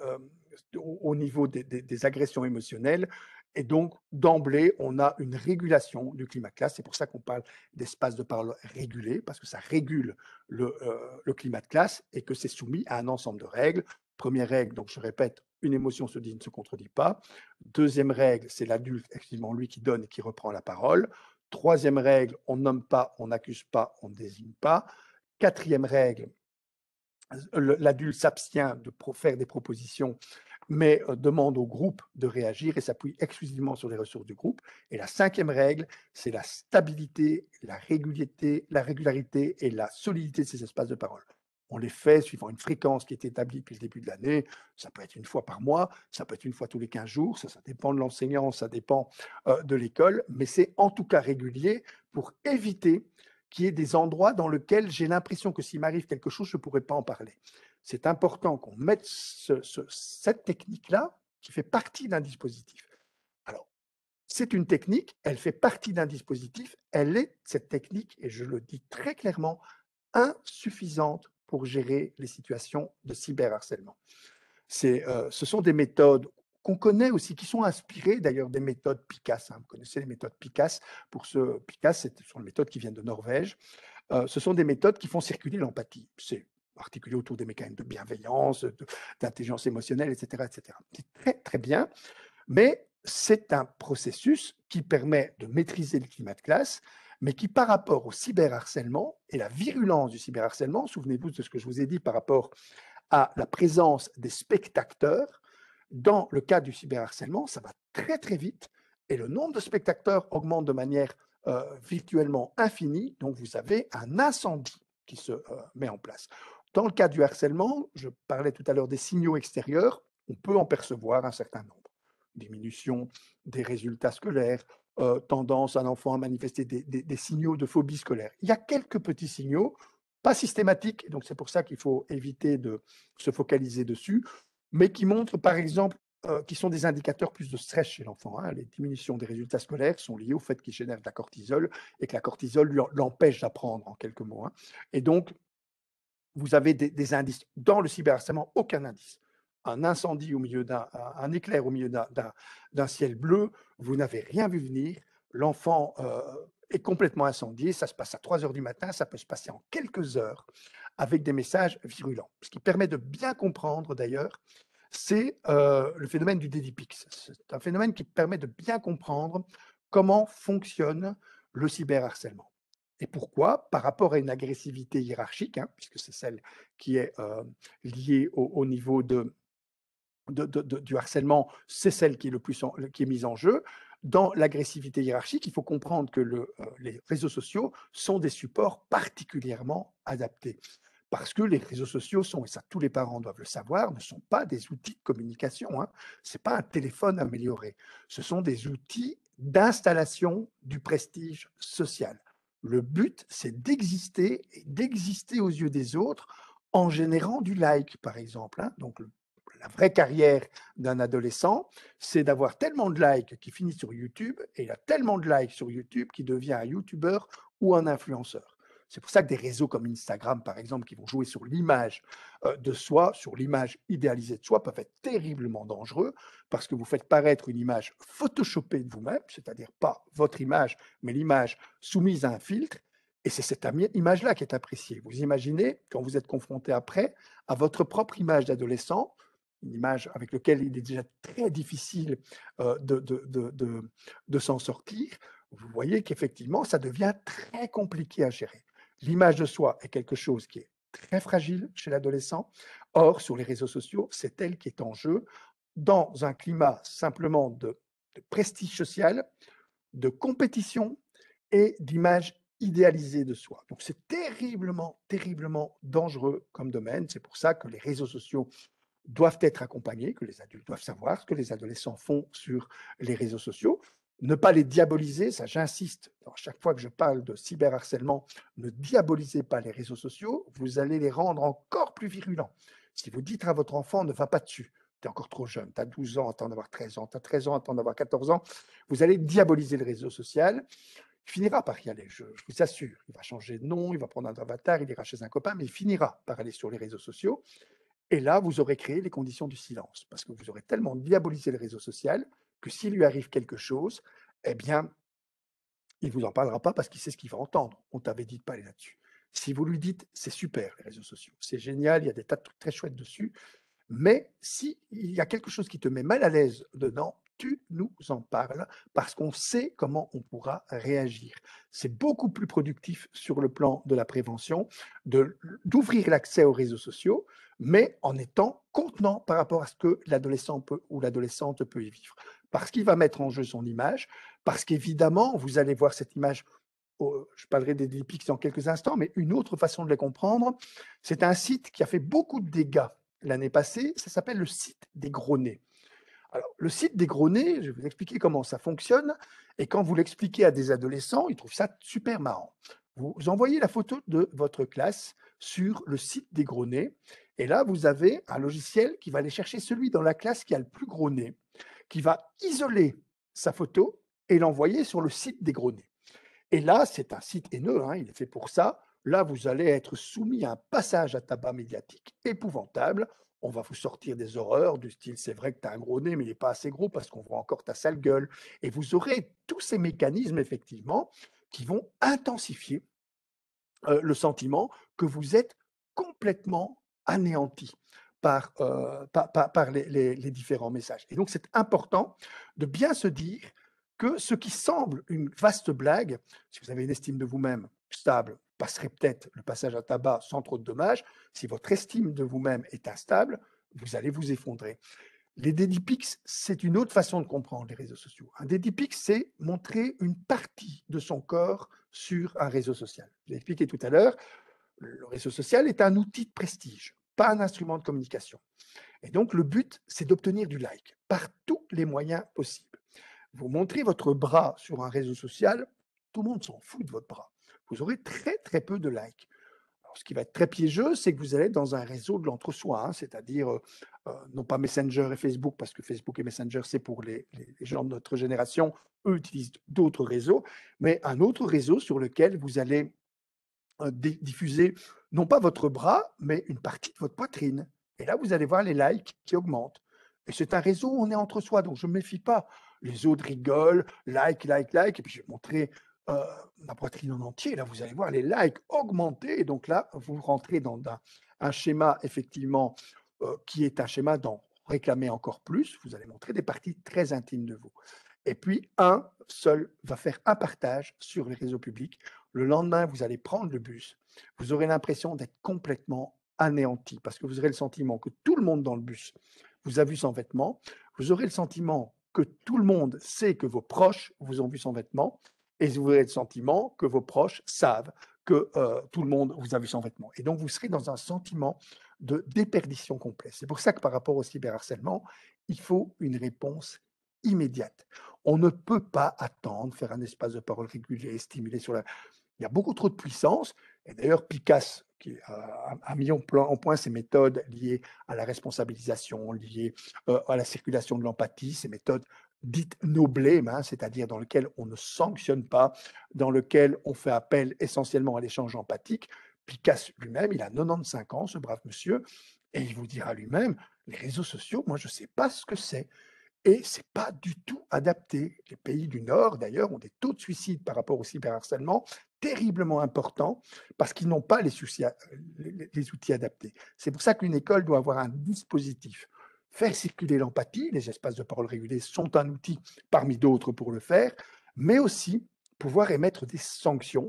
au niveau des agressions émotionnelles. Et donc, d'emblée, on a une régulation du climat de classe. C'est pour ça qu'on parle d'espace de parole régulé, parce que ça régule le climat de classe et que c'est soumis à un ensemble de règles. Première règle, donc je répète, une émotion se dit, ne se contredit pas. Deuxième règle, c'est l'adulte, effectivement, lui qui donne et qui reprend la parole. Troisième règle, on nomme pas, on n'accuse pas, on ne désigne pas. Quatrième règle, l'adulte s'abstient de faire des propositions, mais demande au groupe de réagir et s'appuie exclusivement sur les ressources du groupe. Et la cinquième règle, c'est la stabilité, la régularité et la solidité de ces espaces de parole. On les fait suivant une fréquence qui est établie depuis le début de l'année. Ça peut être une fois par mois, ça peut être une fois tous les 15 jours, ça dépend de l'enseignant, ça dépend de l'école, mais c'est en tout cas régulier pour éviter qu'il y ait des endroits dans lesquels j'ai l'impression que s'il m'arrive quelque chose, je ne pourrais pas en parler. C'est important qu'on mette cette technique-là qui fait partie d'un dispositif. Alors, c'est une technique, elle fait partie d'un dispositif, elle est, cette technique, et je le dis très clairement, insuffisante pour gérer les situations de cyberharcèlement. Ce sont des méthodes qu'on connaît aussi, qui sont inspirées d'ailleurs des méthodes PICAS. Vous connaissez les méthodes PICAS. PICAS, ce sont les méthodes qui viennent de Norvège. Ce sont des méthodes qui font circuler l'empathie. C'est articulé autour des mécanismes de bienveillance, d'intelligence émotionnelle, etc., etc. C'est très, très bien, mais c'est un processus qui permet de maîtriser le climat de classe, mais qui, par rapport au cyberharcèlement et la virulence du cyberharcèlement, souvenez-vous de ce que je vous ai dit par rapport à la présence des spectateurs, dans le cas du cyberharcèlement, ça va très très vite et le nombre de spectateurs augmente de manière virtuellement infinie, donc vous avez un incendie qui se met en place. Dans le cas du harcèlement, je parlais tout à l'heure des signaux extérieurs, on peut en percevoir un certain nombre. Diminution des résultats scolaires, tendance à l'enfant à manifester des signaux de phobie scolaire. Il y a quelques petits signaux, pas systématiques, donc c'est pour ça qu'il faut éviter de se focaliser dessus, mais qui montrent par exemple qui sont des indicateurs plus de stress chez l'enfant. Les diminutions des résultats scolaires sont liées au fait qu'il génère de la cortisol et que la cortisol l'empêche d'apprendre en quelques mots. Et donc, vous avez des indices. Dans le cyberharcèlement, aucun indice. Un incendie au milieu un éclair au milieu d'un ciel bleu, vous n'avez rien vu venir. L'enfant est complètement incendié. Ça se passe à 3 heures du matin. Ça peut se passer en quelques heures avec des messages virulents. Ce qui permet de bien comprendre d'ailleurs, c'est le phénomène du DDPIX. C'est un phénomène qui permet de bien comprendre comment fonctionne le cyberharcèlement. Et pourquoi? Par rapport à une agressivité hiérarchique, puisque c'est celle qui est liée au niveau du harcèlement, c'est celle qui est, qui est mise en jeu. Dans l'agressivité hiérarchique, il faut comprendre que les réseaux sociaux sont des supports particulièrement adaptés. Parce que les réseaux sociaux sont, et ça tous les parents doivent le savoir, ne sont pas des outils de communication. Ce n'est pas un téléphone amélioré. Ce sont des outils d'installation du prestige social. Le but, c'est d'exister et d'exister aux yeux des autres en générant du like, par exemple. Donc, la vraie carrière d'un adolescent, c'est d'avoir tellement de likes qui finit sur YouTube, et il a tellement de likes sur YouTube qu'il devient un YouTuber ou un influenceur. C'est pour ça que des réseaux comme Instagram, par exemple, qui vont jouer sur l'image de soi, sur l'image idéalisée de soi, peuvent être terriblement dangereux parce que vous faites paraître une image photoshopée de vous-même, c'est-à-dire pas votre image, mais l'image soumise à un filtre. Et c'est cette image-là qui est appréciée. Vous imaginez, quand vous êtes confronté après à votre propre image d'adolescent, une image avec laquelle il est déjà très difficile de s'en sortir, vous voyez qu'effectivement, ça devient très compliqué à gérer. L'image de soi est quelque chose qui est très fragile chez l'adolescent. Or, sur les réseaux sociaux, c'est elle qui est en jeu dans un climat simplement de prestige social, de compétition et d'image idéalisée de soi. Donc c'est terriblement, terriblement dangereux comme domaine. C'est pour ça que les réseaux sociaux doivent être accompagnés, que les adultes doivent savoir ce que les adolescents font sur les réseaux sociaux. Ne pas les diaboliser, ça j'insiste, à chaque fois que je parle de cyberharcèlement, ne diabolisez pas les réseaux sociaux, vous allez les rendre encore plus virulents. Si vous dites à votre enfant, ne va pas dessus, tu es encore trop jeune, tu as 12 ans, attends d'avoir 13 ans, tu as 13 ans, attends d'avoir 14 ans, vous allez diaboliser le réseau social, il finira par y aller, je vous assure. Il va changer de nom, il va prendre un avatar, il ira chez un copain, mais il finira par aller sur les réseaux sociaux. Et là, vous aurez créé les conditions du silence, parce que vous aurez tellement diabolisé le réseau social que s'il lui arrive quelque chose, eh bien, il ne vous en parlera pas parce qu'il sait ce qu'il va entendre. On t'avait dit de pas aller là-dessus. Si vous lui dites, c'est super les réseaux sociaux, c'est génial, il y a des tas de trucs très chouettes dessus, mais s'il y a quelque chose qui te met mal à l'aise dedans, tu nous en parles parce qu'on sait comment on pourra réagir. C'est beaucoup plus productif sur le plan de la prévention d'ouvrir l'accès aux réseaux sociaux, mais en étant contenant par rapport à ce que l'adolescent peut ou l'adolescente peut y vivre. Parce qu'il va mettre en jeu son image, parce qu'évidemment, vous allez voir cette image, je parlerai des Dick dans quelques instants, mais une autre façon de les comprendre, c'est un site qui a fait beaucoup de dégâts l'année passée, ça s'appelle le site des gros nez. Alors, le site des gros nez, je vais vous expliquer comment ça fonctionne, et quand vous l'expliquez à des adolescents, ils trouvent ça super marrant. Vous envoyez la photo de votre classe sur le site des gros nez, et là, vous avez un logiciel qui va aller chercher celui dans la classe qui a le plus gros nez, qui va isoler sa photo et l'envoyer sur le site des gros nez. Et là, c'est un site haineux, hein, il est fait pour ça. Là, vous allez être soumis à un passage à tabac médiatique épouvantable. On va vous sortir des horreurs du style, c'est vrai que tu as un gros nez, mais il n'est pas assez gros parce qu'on voit encore ta sale gueule. Et vous aurez tous ces mécanismes, effectivement, qui vont intensifier le sentiment que vous êtes complètement anéanti par les différents messages. Et donc, c'est important de bien se dire que ce qui semble une vaste blague, si vous avez une estime de vous-même stable, passerez peut-être le passage à tabac sans trop de dommages. Si votre estime de vous-même est instable, vous allez vous effondrer. Les daddy pics, c'est une autre façon de comprendre les réseaux sociaux. Un daddy pic, c'est montrer une partie de son corps sur un réseau social. Je l'ai expliqué tout à l'heure, le réseau social est un outil de prestige, pas un instrument de communication. Et donc, le but, c'est d'obtenir du like par tous les moyens possibles. Vous montrez votre bras sur un réseau social, tout le monde s'en fout de votre bras. Vous aurez très, très peu de likes. Alors, ce qui va être très piégeux, c'est que vous allez être dans un réseau de l'entre-soi, hein, c'est-à-dire non pas Messenger et Facebook, parce que Facebook et Messenger, c'est pour les gens de notre génération, eux utilisent d'autres réseaux, mais un autre réseau sur lequel vous allez diffuser non pas votre bras, mais une partie de votre poitrine. Et là, vous allez voir les likes qui augmentent. Et c'est un réseau où on est entre soi, donc je ne me méfie pas. Les autres rigolent, like, like, like, et puis je vais montrer ma poitrine en entier. Là, vous allez voir les likes augmenter. Et donc là, vous rentrez dans un schéma, effectivement, qui est un schéma d'en réclamer encore plus. Vous allez montrer des parties très intimes de vous. Et puis, un seul va faire un partage sur les réseaux publics. Le lendemain, vous allez prendre le bus. Vous aurez l'impression d'être complètement anéanti parce que vous aurez le sentiment que tout le monde dans le bus vous a vu sans vêtements. Vous aurez le sentiment que tout le monde sait que vos proches vous ont vu sans vêtements. Et vous aurez le sentiment que vos proches savent que tout le monde vous a vu sans vêtements. Et donc, vous serez dans un sentiment de déperdition complète. C'est pour ça que par rapport au cyberharcèlement, il faut une réponse immédiate. On ne peut pas attendre, faire un espace de parole régulier, stimuler sur la... Il y a beaucoup trop de puissance. Et d'ailleurs, Picasse, qui a mis en point ces méthodes liées à la responsabilisation, liées à la circulation de l'empathie, ces méthodes dites no blame, hein, c'est-à-dire dans lesquelles on ne sanctionne pas, dans lesquelles on fait appel essentiellement à l'échange empathique. Picasse lui-même, il a 95 ans, ce brave monsieur, et il vous dira lui-même, les réseaux sociaux, moi, je ne sais pas ce que c'est. Et ce n'est pas du tout adapté. Les pays du Nord, d'ailleurs, ont des taux de suicide par rapport au cyberharcèlement terriblement importants parce qu'ils n'ont pas les outils adaptés. C'est pour ça qu'une école doit avoir un dispositif. Faire circuler l'empathie, les espaces de parole régulés sont un outil parmi d'autres pour le faire, mais aussi pouvoir émettre des sanctions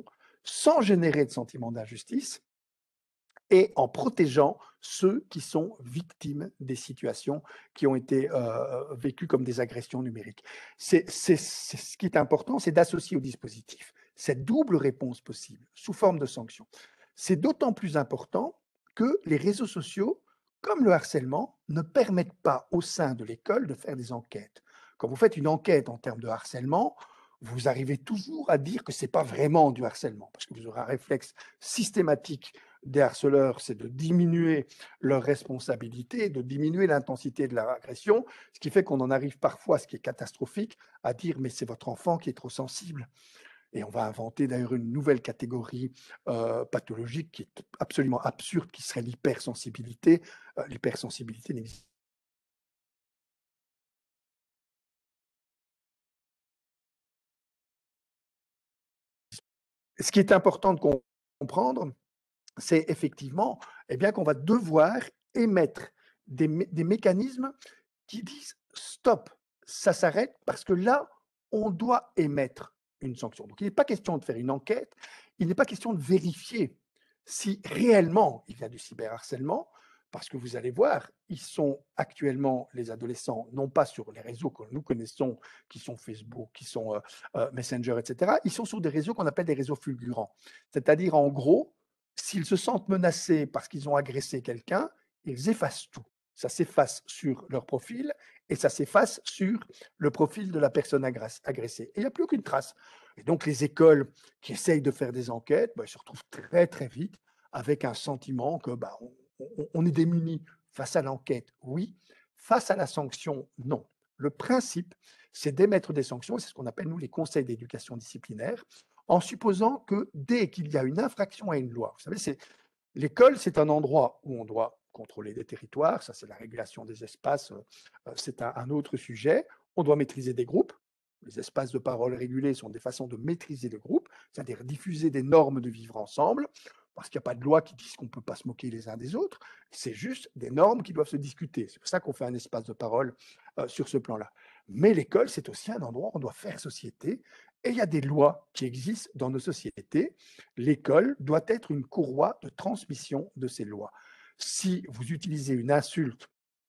sans générer de sentiment d'injustice et en protégeant ceux qui sont victimes des situations qui ont été vécues comme des agressions numériques. Ce qui est important, c'est d'associer au dispositif cette double réponse possible sous forme de sanctions. C'est d'autant plus important que les réseaux sociaux, comme le harcèlement, ne permettent pas au sein de l'école de faire des enquêtes. Quand vous faites une enquête en termes de harcèlement, vous arrivez toujours à dire que ce n'est pas vraiment du harcèlement, parce que vous aurez un réflexe systématique des harceleurs, c'est de diminuer leur responsabilité, de diminuer l'intensité de leur agression, ce qui fait qu'on en arrive parfois, ce qui est catastrophique, à dire mais c'est votre enfant qui est trop sensible. Et on va inventer d'ailleurs une nouvelle catégorie pathologique qui est absolument absurde, qui serait l'hypersensibilité. L'hypersensibilité n'existe. Ce qui est important de comprendre, c'est effectivement eh bien, qu'on va devoir émettre des mécanismes qui disent stop, ça s'arrête parce que là, on doit émettre une sanction. Donc, il n'est pas question de faire une enquête, il n'est pas question de vérifier si réellement il y a du cyberharcèlement, parce que vous allez voir, ils sont actuellement, les adolescents, non pas sur les réseaux que nous connaissons, qui sont Facebook, qui sont Messenger, etc., ils sont sur des réseaux qu'on appelle des réseaux fulgurants. C'est-à-dire, en gros, s'ils se sentent menacés parce qu'ils ont agressé quelqu'un, ils effacent tout. Ça s'efface sur leur profil et ça s'efface sur le profil de la personne agressée. Et il n'y a plus aucune trace. Et donc, les écoles qui essayent de faire des enquêtes, ils se retrouvent très, très vite avec un sentiment que on est démuni face à l'enquête, oui, face à la sanction, non. Le principe, c'est d'émettre des sanctions, c'est ce qu'on appelle, nous, les conseils d'éducation disciplinaire, en supposant que dès qu'il y a une infraction à une loi, vous savez, l'école, c'est un endroit où on doit contrôler des territoires, ça c'est la régulation des espaces, c'est un autre sujet. On doit maîtriser des groupes. Les espaces de parole régulés sont des façons de maîtriser le groupe, c'est-à-dire diffuser des normes de vivre ensemble, parce qu'il n'y a pas de loi qui dise qu'on ne peut pas se moquer les uns des autres, c'est juste des normes qui doivent se discuter. C'est pour ça qu'on fait un espace de parole sur ce plan-là. Mais l'école, c'est aussi un endroit où on doit faire société, et il y a des lois qui existent dans nos sociétés. L'école doit être une courroie de transmission de ces lois. Si vous utilisez une insulte,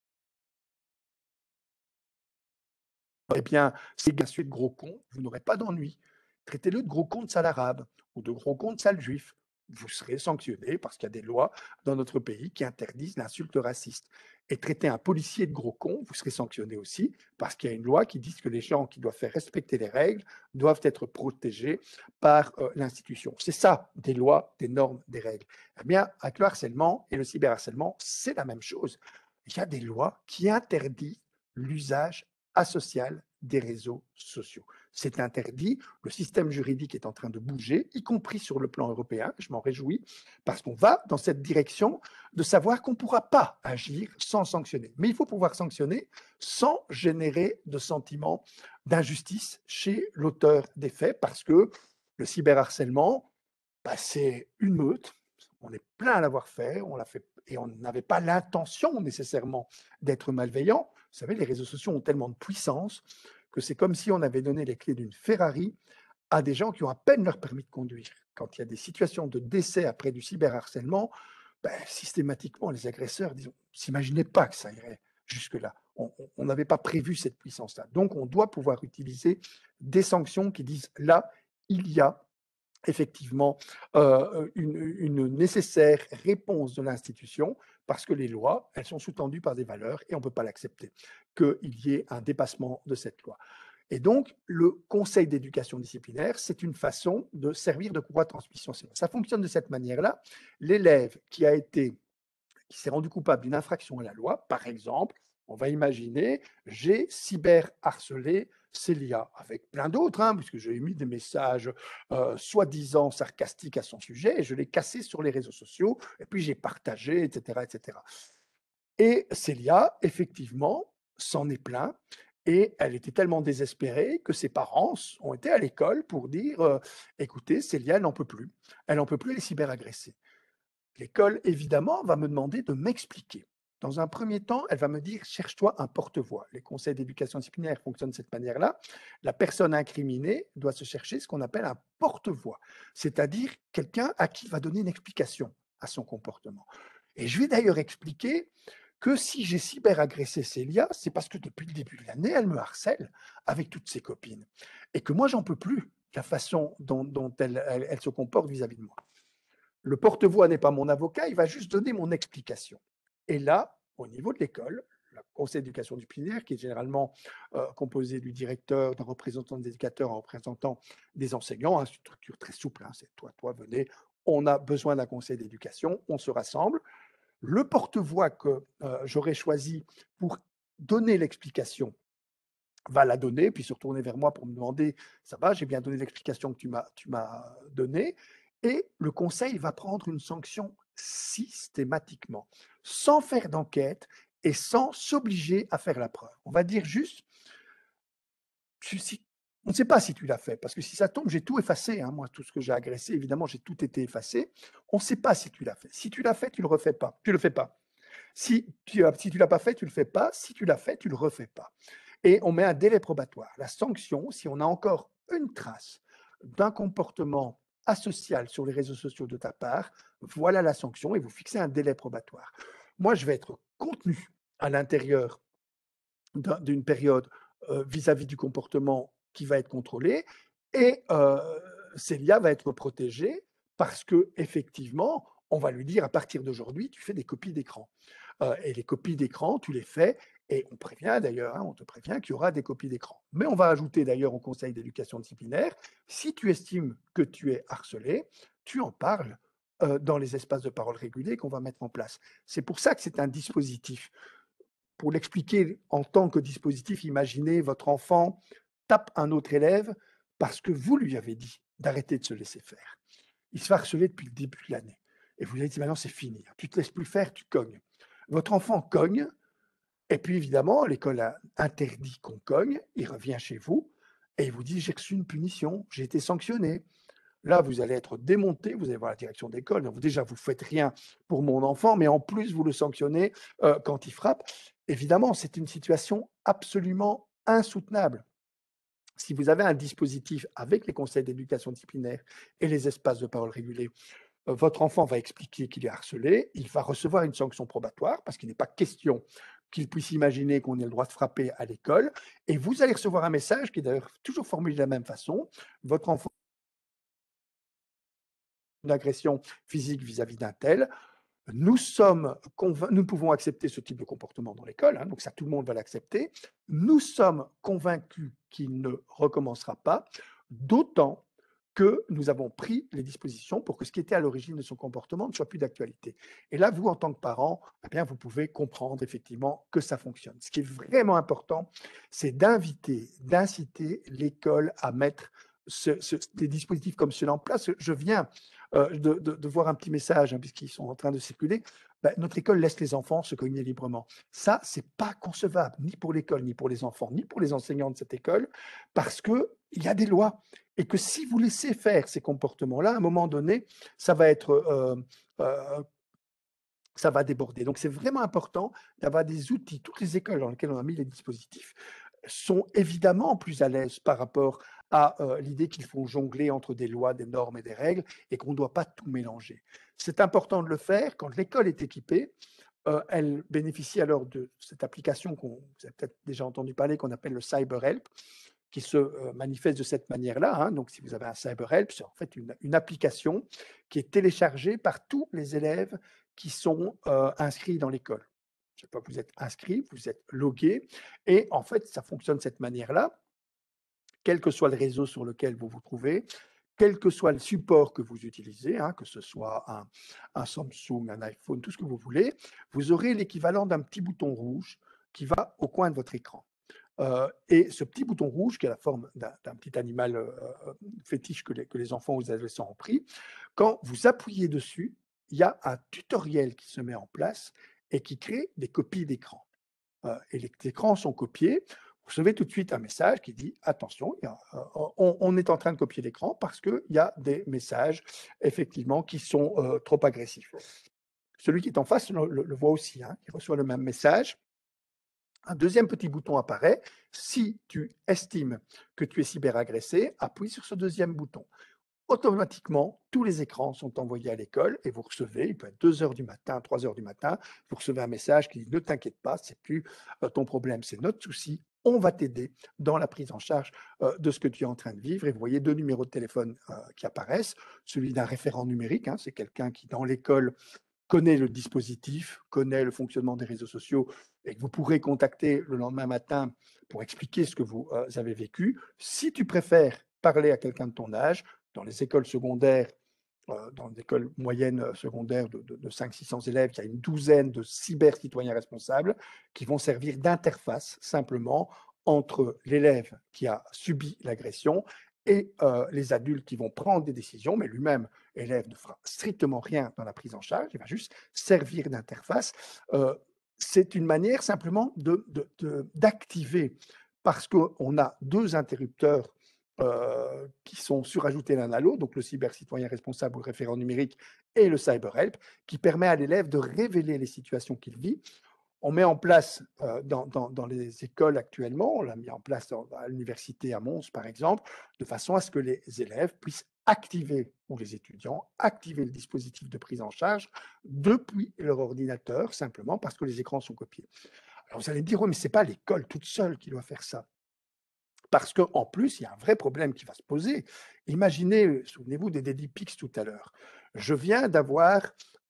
eh bien, c'est une insulte de gros con, vous n'aurez pas d'ennui. Traitez-le de gros con de sale arabe ou de gros con de sale juif. Vous serez sanctionné parce qu'il y a des lois dans notre pays qui interdisent l'insulte raciste. Et traiter un policier de gros con, vous serez sanctionné aussi parce qu'il y a une loi qui dit que les gens qui doivent faire respecter les règles doivent être protégés par l'institution. C'est ça, des lois, des normes, des règles. Eh bien, avec le harcèlement et le cyberharcèlement, c'est la même chose. Il y a des lois qui interdisent l'usage asocial des réseaux sociaux. C'est interdit, le système juridique est en train de bouger, y compris sur le plan européen, je m'en réjouis, parce qu'on va dans cette direction de savoir qu'on ne pourra pas agir sans sanctionner. Mais il faut pouvoir sanctionner sans générer de sentiment d'injustice chez l'auteur des faits, parce que le cyberharcèlement, c'est une meute, on est plein à l'avoir fait, on l'a fait et on n'avait pas l'intention nécessairement d'être malveillant. Vous savez, les réseaux sociaux ont tellement de puissance que c'est comme si on avait donné les clés d'une Ferrari à des gens qui ont à peine leur permis de conduire. Quand il y a des situations de décès après du cyberharcèlement, systématiquement, les agresseurs ne s'imaginaient pas que ça irait jusque-là. On n'avait pas prévu cette puissance-là. Donc, on doit pouvoir utiliser des sanctions qui disent là, il y a effectivement une nécessaire réponse de l'institution parce que les lois, elles sont sous-tendues par des valeurs et on ne peut pas l'accepter qu'il y ait un dépassement de cette loi. Et donc, le conseil d'éducation disciplinaire, c'est une façon de servir de courroie de transmission. Ça fonctionne de cette manière-là. L'élève qui s'est rendu coupable d'une infraction à la loi, par exemple, on va imaginer, j'ai cyberharcelé Célia, avec plein d'autres, puisque j'ai mis des messages soi-disant sarcastiques à son sujet, et je l'ai cassé sur les réseaux sociaux, et puis j'ai partagé, etc., etc. Et Célia, effectivement, s'en est plaint, et elle était tellement désespérée que ses parents ont été à l'école pour dire écoutez, Célia, elle n'en peut plus, elle est cyberagressée. L'école, évidemment, va me demander de m'expliquer. Dans un premier temps, elle va me dire: «Cherche-toi un porte-voix». Les conseils d'éducation disciplinaire fonctionnent de cette manière-là. La personne incriminée doit se chercher ce qu'on appelle un porte-voix, c'est-à-dire quelqu'un à qui il va donner une explication à son comportement. Et je vais d'ailleurs expliquer que si j'ai cyberagressé Célia, c'est parce que depuis le début de l'année, elle me harcèle avec toutes ses copines et que moi, j'en peux plus de la façon dont elle se comporte vis-à-vis de moi. Le porte-voix n'est pas mon avocat, il va juste donner mon explication. Et là, au niveau de l'école, le conseil d'éducation disciplinaire, qui est généralement composé du directeur, d'un représentant des éducateurs, un représentant des enseignants, hein, c'est une structure très souple, hein, c'est toi, venez, on a besoin d'un conseil d'éducation, on se rassemble. Le porte-voix que j'aurais choisi pour donner l'explication va la donner, puis se retourner vers moi pour me demander: «Ça va, j'ai bien donné l'explication que tu m'as donnée?» Et le conseil va prendre une sanction systématiquement, sans faire d'enquête et sans s'obliger à faire la preuve. On va dire juste: «Tu si on ne sait pas si tu l'as fait», parce que si ça tombe, j'ai tout effacé, hein, moi, tout ce que j'ai agressé, évidemment, j'ai tout été effacé. On ne sait pas si tu l'as fait. Si tu l'as fait, tu le refais pas, tu le fais pas. Si tu l'as pas fait, tu le fais pas. Si tu l'as fait, tu le refais pas. Et on met un délai probatoire. La sanction, si on a encore une trace d'un comportement asocial sur les réseaux sociaux de ta part, voilà la sanction et vous fixez un délai probatoire. Moi, je vais être contenu à l'intérieur d'une période vis-à-vis du comportement qui va être contrôlé et Célia va être protégée parce que effectivement, on va lui dire à partir d'aujourd'hui, tu fais des copies d'écran. Et les copies d'écran, tu les fais et on prévient d'ailleurs, hein, on te prévient qu'il y aura des copies d'écran. Mais on va ajouter d'ailleurs au conseil d'éducation disciplinaire, si tu estimes que tu es harcelé, tu en parles dans les espaces de parole réguliers qu'on va mettre en place. C'est pour ça que c'est un dispositif. Pour l'expliquer en tant que dispositif, imaginez votre enfant tape un autre élève parce que vous lui avez dit d'arrêter de se laisser faire. Il se fait harceler depuis le début de l'année. Et vous lui avez dit maintenant c'est fini, tu te laisses plus faire, tu cognes. Votre enfant cogne, et puis évidemment, l'école a interdit qu'on cogne, il revient chez vous et il vous dit j'ai reçu une punition, j'ai été sanctionné. Là, vous allez être démonté, vous allez voir la direction d'école. Donc déjà, vous ne faites rien pour mon enfant, mais en plus, vous le sanctionnez quand il frappe. Évidemment, c'est une situation absolument insoutenable. Si vous avez un dispositif avec les conseils d'éducation disciplinaire et les espaces de parole régulés, votre enfant va expliquer qu'il est harcelé, il va recevoir une sanction probatoire parce qu'il n'est pas question qu'il puisse imaginer qu'on ait le droit de frapper à l'école. Et vous allez recevoir un message qui est d'ailleurs toujours formulé de la même façon. Votre enfant une agression physique vis-à-vis d'un tel. Nous pouvons accepter ce type de comportement dans l'école, hein, donc ça tout le monde va l'accepter. Nous sommes convaincus qu'il ne recommencera pas, d'autant que nous avons pris les dispositions pour que ce qui était à l'origine de son comportement ne soit plus d'actualité. Et là, vous, en tant que parent, eh bien, vous pouvez comprendre effectivement que ça fonctionne. Ce qui est vraiment important, c'est d'inciter l'école à mettre des dispositifs comme cela en place. Je viens de voir un petit message, hein, puisqu'ils sont en train de circuler. Ben, notre école laisse les enfants se cogner librement. Ça, c'est pas concevable, ni pour l'école, ni pour les enfants, ni pour les enseignants de cette école, parce qu'il y a des lois. Et que si vous laissez faire ces comportements-là, à un moment donné, ça va être euh, ça va déborder. Donc, c'est vraiment important d'avoir des outils. Toutes les écoles dans lesquelles on a mis les dispositifs sont évidemment plus à l'aise par rapport à l'idée qu'il faut jongler entre des lois, des normes et des règles et qu'on ne doit pas tout mélanger. C'est important de le faire quand l'école est équipée. Elle bénéficie alors de cette application vous avez peut-être déjà entendu parler, qu'on appelle le CyberHelp, qui se manifeste de cette manière-là, hein. Donc, si vous avez un CyberHelp, c'est en fait une application qui est téléchargée par tous les élèves qui sont inscrits dans l'école. Je sais pas, vous êtes inscrit, vous êtes logué, et en fait, ça fonctionne de cette manière-là, quel que soit le réseau sur lequel vous vous trouvez, quel que soit le support que vous utilisez, hein, que ce soit un Samsung, un iPhone, tout ce que vous voulez, vous aurez l'équivalent d'un petit bouton rouge qui va au coin de votre écran. Et ce petit bouton rouge, qui a la forme d'un petit animal fétiche que les enfants ou les adolescents ont pris, quand vous appuyez dessus, il y a un tutoriel qui se met en place et qui crée des copies d'écran. Et les écrans sont copiés. Vous recevez tout de suite un message qui dit attention, on est en train de copier l'écran parce qu'il y a des messages effectivement qui sont trop agressifs. Celui qui est en face le voit aussi, hein, il reçoit le même message. Un deuxième petit bouton apparaît. Si tu estimes que tu es cyberagressé, appuie sur ce deuxième bouton. Automatiquement, tous les écrans sont envoyés à l'école et vous recevez, il peut être 2 heures du matin, 3 heures du matin, vous recevez un message qui dit ne t'inquiète pas, c'est plus ton problème, c'est notre souci. On va t'aider dans la prise en charge de ce que tu es en train de vivre. Et vous voyez 2 numéros de téléphone qui apparaissent. Celui d'un référent numérique, hein, c'est quelqu'un qui, dans l'école, connaît le dispositif, connaît le fonctionnement des réseaux sociaux et que vous pourrez contacter le lendemain matin pour expliquer ce que vous avez vécu. Si tu préfères parler à quelqu'un de ton âge, dans les écoles secondaires, dans les écoles moyennes secondaires de 500-600 élèves, il y a une douzaine de cyber-citoyens responsables qui vont servir d'interface simplement entre l'élève qui a subi l'agression et les adultes qui vont prendre des décisions, mais lui-même, élève, ne fera strictement rien dans la prise en charge, il va juste servir d'interface. C'est une manière simplement d'activer, parce qu'on a 2 interrupteurs qui sont surajoutés l'un à l'autre, donc le cyber-citoyen responsable ou le référent numérique et le cyber-help, qui permet à l'élève de révéler les situations qu'il vit. On met en place dans les écoles actuellement, on l'a mis en place à l'université à Mons par exemple, de façon à ce que les élèves puissent activer, ou les étudiants, activer le dispositif de prise en charge depuis leur ordinateur, simplement parce que les écrans sont copiés. Alors vous allez me dire, oui, mais ce n'est pas l'école toute seule qui doit faire ça. Parce qu'en plus, il y a un vrai problème qui va se poser. Imaginez, souvenez-vous des Daddy Pics tout à l'heure. Je viens d'avoir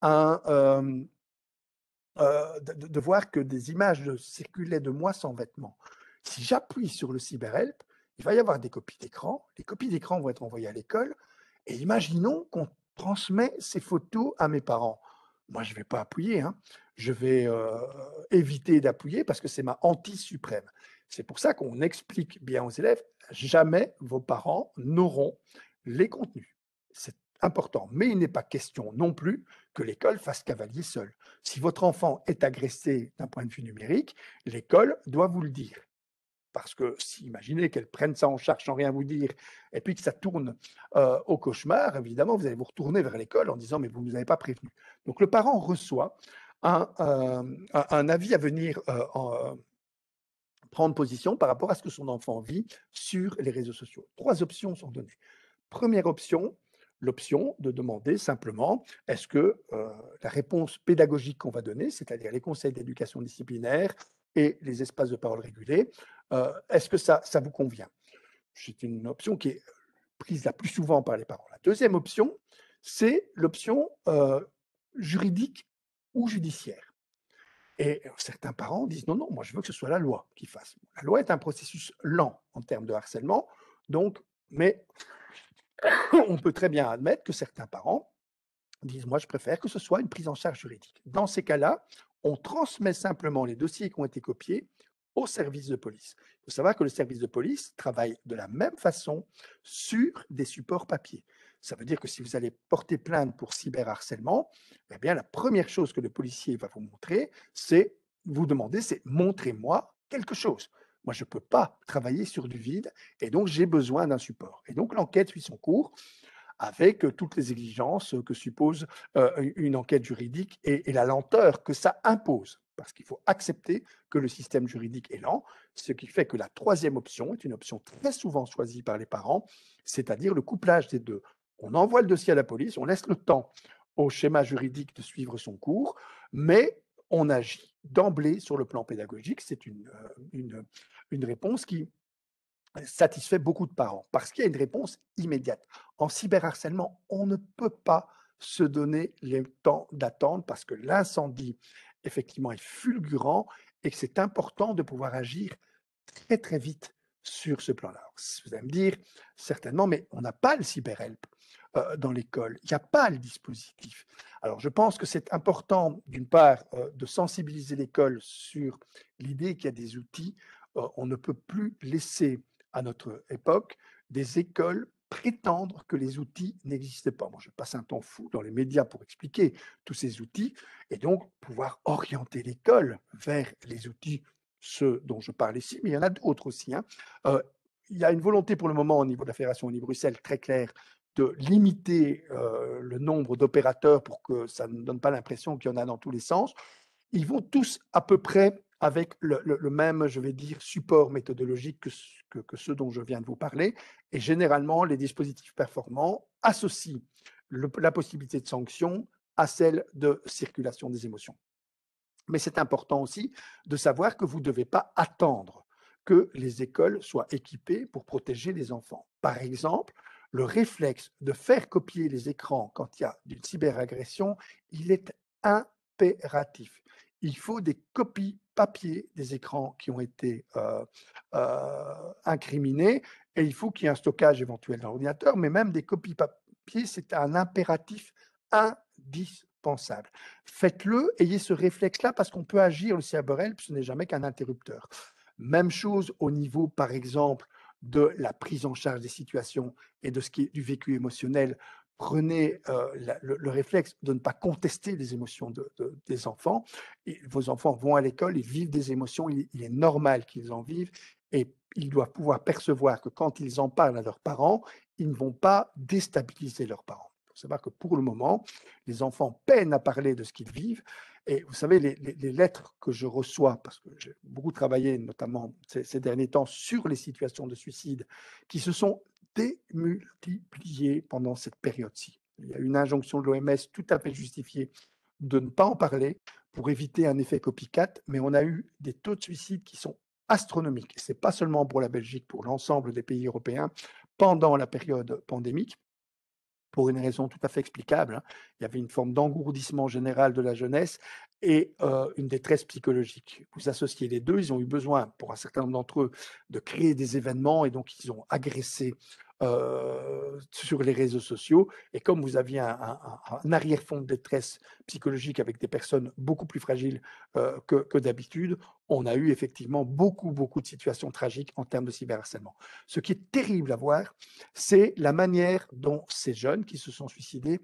de voir que des images circulaient de moi sans vêtements. Si j'appuie sur le cyberhelp, il va y avoir des copies d'écran. Les copies d'écran vont être envoyées à l'école. Et imaginons qu'on transmet ces photos à mes parents. Moi, je ne vais pas appuyer. Hein. Je vais éviter d'appuyer parce que c'est ma hantise suprême. C'est pour ça qu'on explique bien aux élèves, jamais vos parents n'auront les contenus. C'est important. Mais il n'est pas question non plus que l'école fasse cavalier seul. Si votre enfant est agressé d'un point de vue numérique, l'école doit vous le dire. Parce que si, imaginez qu'elle prenne ça en charge sans rien vous dire, et puis que ça tourne au cauchemar, évidemment, vous allez vous retourner vers l'école en disant, mais vous ne nous avez pas prévenu. Donc le parent reçoit un avis à venir prendre position par rapport à ce que son enfant vit sur les réseaux sociaux. 3 options sont données. Première option, l'option de demander simplement est-ce que la réponse pédagogique qu'on va donner, c'est-à-dire les conseils d'éducation disciplinaire et les espaces de parole régulés, est-ce que ça vous convient? C'est une option qui est prise la plus souvent par les parents. La deuxième option, c'est l'option juridique ou judiciaire. Et certains parents disent non, non, moi je veux que ce soit la loi qui fasse. La loi est un processus lent en termes de harcèlement, donc, mais on peut très bien admettre que certains parents disent moi je préfère que ce soit une prise en charge juridique. Dans ces cas-là, on transmet simplement les dossiers qui ont été copiés au service de police. Il faut savoir que le service de police travaille de la même façon sur des supports papier. Ça veut dire que si vous allez porter plainte pour cyberharcèlement, eh bien, la première chose que le policier va vous montrer, c'est vous demander, c'est montrez-moi quelque chose. Moi, je ne peux pas travailler sur du vide et donc j'ai besoin d'un support. Et donc l'enquête suit son cours avec toutes les exigences que suppose une enquête juridique et la lenteur que ça impose. Parce qu'il faut accepter que le système juridique est lent, ce qui fait que la troisième option est une option très souvent choisie par les parents, c'est-à-dire le couplage des deux. On envoie le dossier à la police, on laisse le temps au schéma juridique de suivre son cours, mais on agit d'emblée sur le plan pédagogique. C'est une réponse qui satisfait beaucoup de parents parce qu'il y a une réponse immédiate. En cyberharcèlement, on ne peut pas se donner le temps d'attendre parce que l'incendie, effectivement, est fulgurant et que c'est important de pouvoir agir très, très vite sur ce plan-là. Vous allez me dire, certainement, mais on n'a pas le cyberhelp dans l'école. Il n'y a pas le dispositif. Alors, je pense que c'est important, d'une part, de sensibiliser l'école sur l'idée qu'il y a des outils. On ne peut plus laisser à notre époque des écoles prétendre que les outils n'existaient pas. Moi, je passe un temps fou dans les médias pour expliquer tous ces outils et donc pouvoir orienter l'école vers les outils, ceux dont je parle ici, mais il y en a d'autres aussi. Hein. Il y a une volonté pour le moment au niveau de la Fédération Wallonie-Bruxelles très claire de limiter le nombre d'opérateurs pour que ça ne donne pas l'impression qu'il y en a dans tous les sens. Ils vont tous à peu près avec le même, je vais dire, support méthodologique que ceux dont je viens de vous parler. Et généralement, les dispositifs performants associent la possibilité de sanction à celle de circulation des émotions. Mais c'est important aussi de savoir que vous ne devez pas attendre que les écoles soient équipées pour protéger les enfants. Par exemple, le réflexe de faire copier les écrans quand il y a une cyberagression, il est impératif. Il faut des copies papier des écrans qui ont été incriminés et il faut qu'il y ait un stockage éventuel dans l'ordinateur, mais même des copies papier, c'est un impératif indispensable. Faites-le, ayez ce réflexe-là parce qu'on peut agir le cyberhelp, ce n'est jamais qu'un interrupteur. Même chose au niveau, par exemple, de la prise en charge des situations et de ce qui est du vécu émotionnel. Prenez le réflexe de ne pas contester les émotions des enfants. Et vos enfants vont à l'école, ils vivent des émotions, il est normal qu'ils en vivent et ils doivent pouvoir percevoir que quand ils en parlent à leurs parents, ils ne vont pas déstabiliser leurs parents. Il faut savoir que pour le moment, les enfants peinent à parler de ce qu'ils vivent. Et vous savez, les lettres que je reçois, parce que j'ai beaucoup travaillé, notamment ces derniers temps, sur les situations de suicide qui se sont démultipliées pendant cette période-ci. Il y a une injonction de l'OMS tout à fait justifiée de ne pas en parler pour éviter un effet copycat, mais on a eu des taux de suicide qui sont astronomiques. Ce n'est pas seulement pour la Belgique, pour l'ensemble des pays européens pendant la période pandémique, pour une raison tout à fait explicable. Il y avait une forme d'engourdissement général de la jeunesse et une détresse psychologique. Vous associez les deux, ils ont eu besoin, pour un certain nombre d'entre eux, de créer des événements et donc ils ont agressé sur les réseaux sociaux. Et comme vous aviez un arrière-fond de détresse psychologique avec des personnes beaucoup plus fragiles que d'habitude, on a eu effectivement beaucoup de situations tragiques en termes de cyberharcèlement. Ce qui est terrible à voir, c'est la manière dont ces jeunes qui se sont suicidés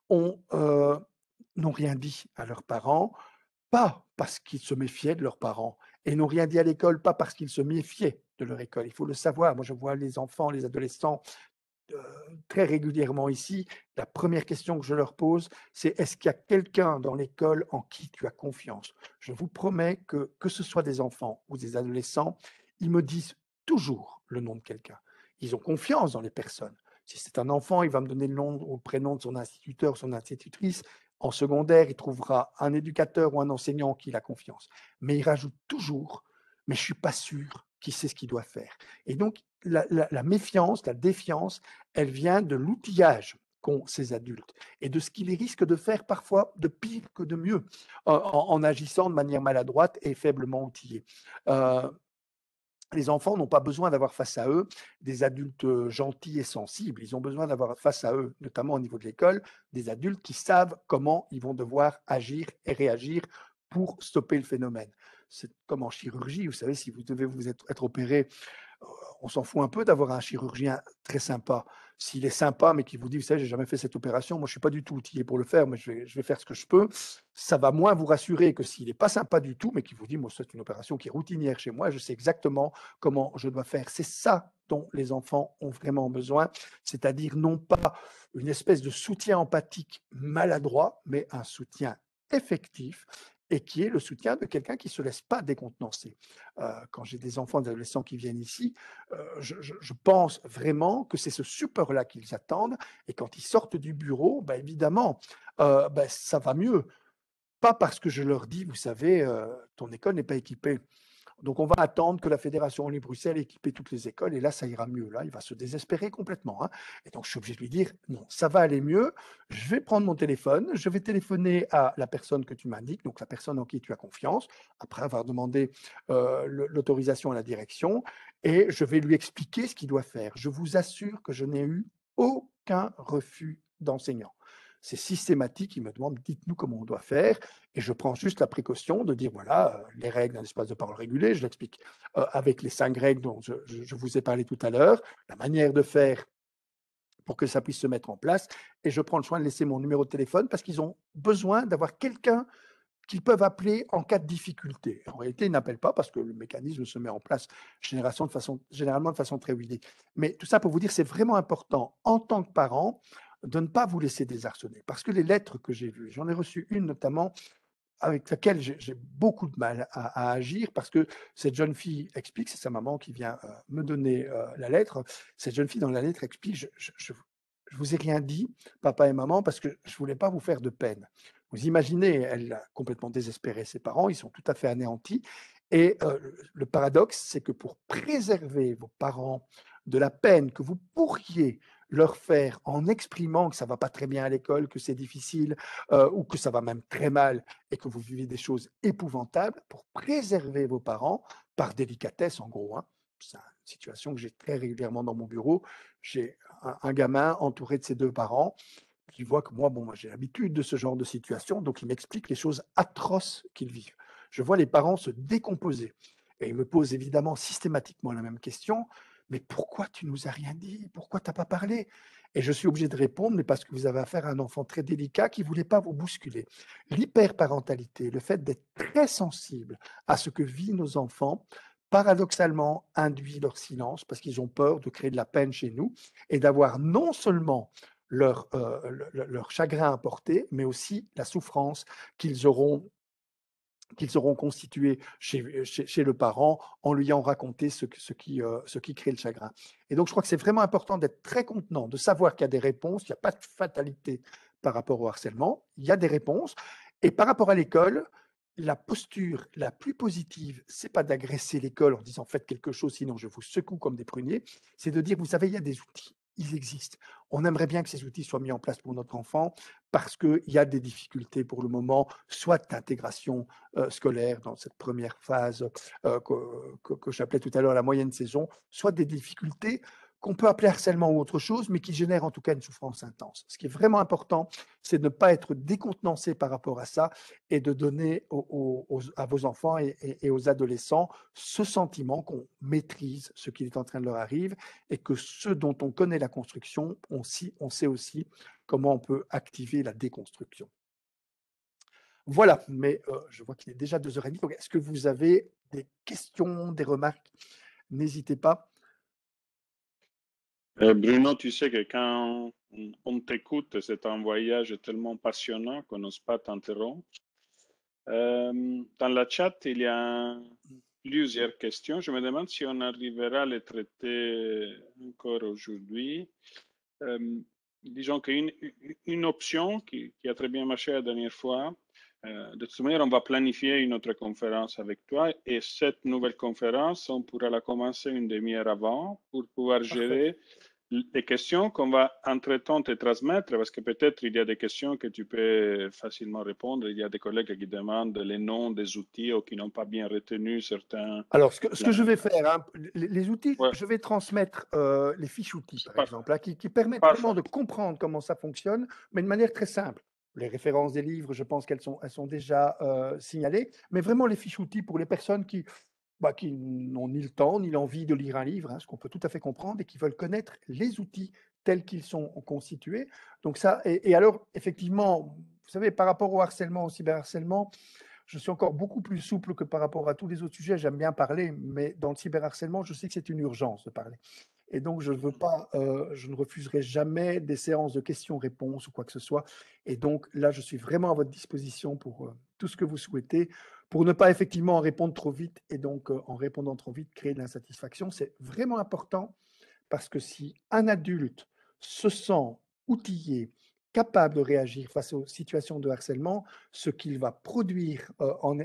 n'ont rien dit à leurs parents, pas parce qu'ils se méfiaient de leurs parents, et n'ont rien dit à l'école, pas parce qu'ils se méfiaient de leur école. Il faut le savoir. Moi, je vois les enfants, les adolescents très régulièrement ici. La première question que je leur pose, c'est est-ce qu'il y a quelqu'un dans l'école en qui tu as confiance? Je vous promets que ce soit des enfants ou des adolescents, ils me disent toujours le nom de quelqu'un. Ils ont confiance dans les personnes. Si c'est un enfant, il va me donner le nom ou le prénom de son instituteur, son institutrice. En secondaire, il trouvera un éducateur ou un enseignant qui a confiance. Mais il rajoute toujours, mais je ne suis pas sûr qu'il sait ce qu'il doit faire. Et donc, la méfiance, la défiance, elle vient de l'outillage qu'ont ces adultes et de ce qu'ils risquent de faire parfois de pire que de mieux en agissant de manière maladroite et faiblement outillée. Les enfants n'ont pas besoin d'avoir face à eux des adultes gentils et sensibles. Ils ont besoin d'avoir face à eux, notamment au niveau de l'école, des adultes qui savent comment ils vont devoir agir et réagir pour stopper le phénomène. C'est comme en chirurgie, vous savez, si vous devez vous être opéré, on s'en fout un peu d'avoir un chirurgien très sympa. S'il est sympa, mais qu'il vous dit, vous savez, j'ai jamais fait cette opération, moi je suis pas du tout outillé pour le faire, mais je vais faire ce que je peux, ça va moins vous rassurer que s'il n'est pas sympa du tout, mais qu'il vous dit, moi c'est une opération qui est routinière chez moi, je sais exactement comment je dois faire. C'est ça dont les enfants ont vraiment besoin, c'est-à-dire non pas une espèce de soutien empathique maladroit, mais un soutien effectif et qui est le soutien de quelqu'un qui ne se laisse pas décontenancer. Quand j'ai des enfants, des adolescents qui viennent ici, je pense vraiment que c'est ce support-là qu'ils attendent. Et quand ils sortent du bureau, ben évidemment, ça va mieux. Pas parce que je leur dis, vous savez, ton école n'est pas équipée. Donc, on va attendre que la Fédération Wallonie-Bruxelles ait équipé toutes les écoles et là, ça ira mieux. Là, il va se désespérer complètement. Et donc, je suis obligé de lui dire, non, ça va aller mieux. Je vais prendre mon téléphone, je vais téléphoner à la personne que tu m'indiques, donc la personne en qui tu as confiance, après avoir demandé l'autorisation à la direction, et je vais lui expliquer ce qu'il doit faire. Je vous assure que je n'ai eu aucun refus d'enseignant. C'est systématique, ils me demandent, dites-nous comment on doit faire, et je prends juste la précaution de dire, voilà, les règles d'un espace de parole régulé, je l'explique avec les 5 règles dont je vous ai parlé tout à l'heure, la manière de faire pour que ça puisse se mettre en place, et je prends le soin de laisser mon numéro de téléphone parce qu'ils ont besoin d'avoir quelqu'un qu'ils peuvent appeler en cas de difficulté. En réalité, ils n'appellent pas parce que le mécanisme se met en place généralement de façon très huilée. Mais tout ça pour vous dire, c'est vraiment important en tant que parent de ne pas vous laisser désarçonner. Parce que les lettres que j'ai vues, j'en ai reçu une notamment avec laquelle j'ai beaucoup de mal à agir parce que cette jeune fille explique, c'est sa maman qui vient me donner la lettre. Cette jeune fille dans la lettre explique, je vous ai rien dit, papa et maman, parce que je voulais pas vous faire de peine. Vous imaginez, elle a complètement désespéré ses parents, ils sont tout à fait anéantis. Et le paradoxe, c'est que pour préserver vos parents de la peine que vous pourriez leur faire en exprimant que ça va pas très bien à l'école, que c'est difficile ou que ça va même très mal et que vous vivez des choses épouvantables, pour préserver vos parents, par délicatesse en gros, hein. C'est une situation que j'ai très régulièrement dans mon bureau. J'ai un gamin entouré de ses deux parents qui voit que moi, bon, moi j'ai l'habitude de ce genre de situation, donc il m'explique les choses atroces qu'ils vivent. Je vois les parents se décomposer et ils me posent évidemment systématiquement la même question, mais pourquoi tu nous as rien dit? Pourquoi tu n'as pas parlé? Et je suis obligé de répondre, mais parce que vous avez affaire à un enfant très délicat qui ne voulait pas vous bousculer. L'hyperparentalité, le fait d'être très sensible à ce que vivent nos enfants, paradoxalement induit leur silence parce qu'ils ont peur de créer de la peine chez nous et d'avoir non seulement leur chagrin à porter, mais aussi la souffrance qu'ils auront constituée chez le parent en lui ayant raconté ce qui crée le chagrin. Et donc, je crois que c'est vraiment important d'être très contenant, de savoir qu'il y a des réponses, il n'y a pas de fatalité par rapport au harcèlement, il y a des réponses. Et par rapport à l'école, la posture la plus positive, c'est pas d'agresser l'école en disant faites quelque chose, sinon je vous secoue comme des pruniers, c'est de dire vous savez, il y a des outils, ils existent. On aimerait bien que ces outils soient mis en place pour notre enfant parce qu'il y a des difficultés pour le moment, soit d'intégration scolaire dans cette première phase que j'appelais tout à l'heure la moyenne saison, soit des difficultés qu'on peut appeler harcèlement ou autre chose, mais qui génèrent en tout cas une souffrance intense. Ce qui est vraiment important, c'est de ne pas être décontenancé par rapport à ça et de donner à vos enfants et aux adolescents ce sentiment qu'on maîtrise ce qui est en train de leur arriver et que ceux dont on connaît la construction, on sait aussi comment on peut activer la déconstruction. Voilà, mais je vois qu'il est déjà 2h30. Donc, est-ce que vous avez des questions, des remarques? N'hésitez pas. Bruno, tu sais que quand on t'écoute, c'est un voyage tellement passionnant qu'on n'ose pas t'interrompre. Dans la chat, il y a plusieurs questions. Je me demande si on arrivera à les traiter encore aujourd'hui. Disons qu'une option qui a très bien marché la dernière fois, de toute manière, on va planifier une autre conférence avec toi et cette nouvelle conférence, on pourra la commencer une demi-heure avant pour pouvoir gérer les questions qu'on va entre-temps te transmettre, parce que peut-être il y a des questions que tu peux facilement répondre. Il y a des collègues qui demandent les noms des outils ou qui n'ont pas bien retenu certains. Alors, ce que je vais faire, hein, les outils, Ouais, je vais transmettre les fiches outils, par parfait. exemple, hein, qui permettent Parfait. vraiment de comprendre comment ça fonctionne, mais de manière très simple. Les références des livres, je pense qu'elles sont déjà signalées, mais vraiment les fiches outils pour les personnes qui n'ont ni le temps ni l'envie de lire un livre, hein, ce qu'on peut tout à fait comprendre, et qui veulent connaître les outils tels qu'ils sont constitués. Donc ça, et alors, effectivement, vous savez, par rapport au harcèlement, au cyberharcèlement, je suis encore beaucoup plus souple que par rapport à tous les autres sujets. J'aime bien parler, mais dans le cyberharcèlement, je sais que c'est une urgence de parler. Et donc, je ne refuserai jamais des séances de questions-réponses ou quoi que ce soit. Et donc, là, je suis vraiment à votre disposition pour tout ce que vous souhaitez, pour ne pas effectivement en répondre trop vite et donc, en répondant trop vite, créer de l'insatisfaction. C'est vraiment important parce que si un adulte se sent outillé, capable de réagir face aux situations de harcèlement, ce qu'il va produire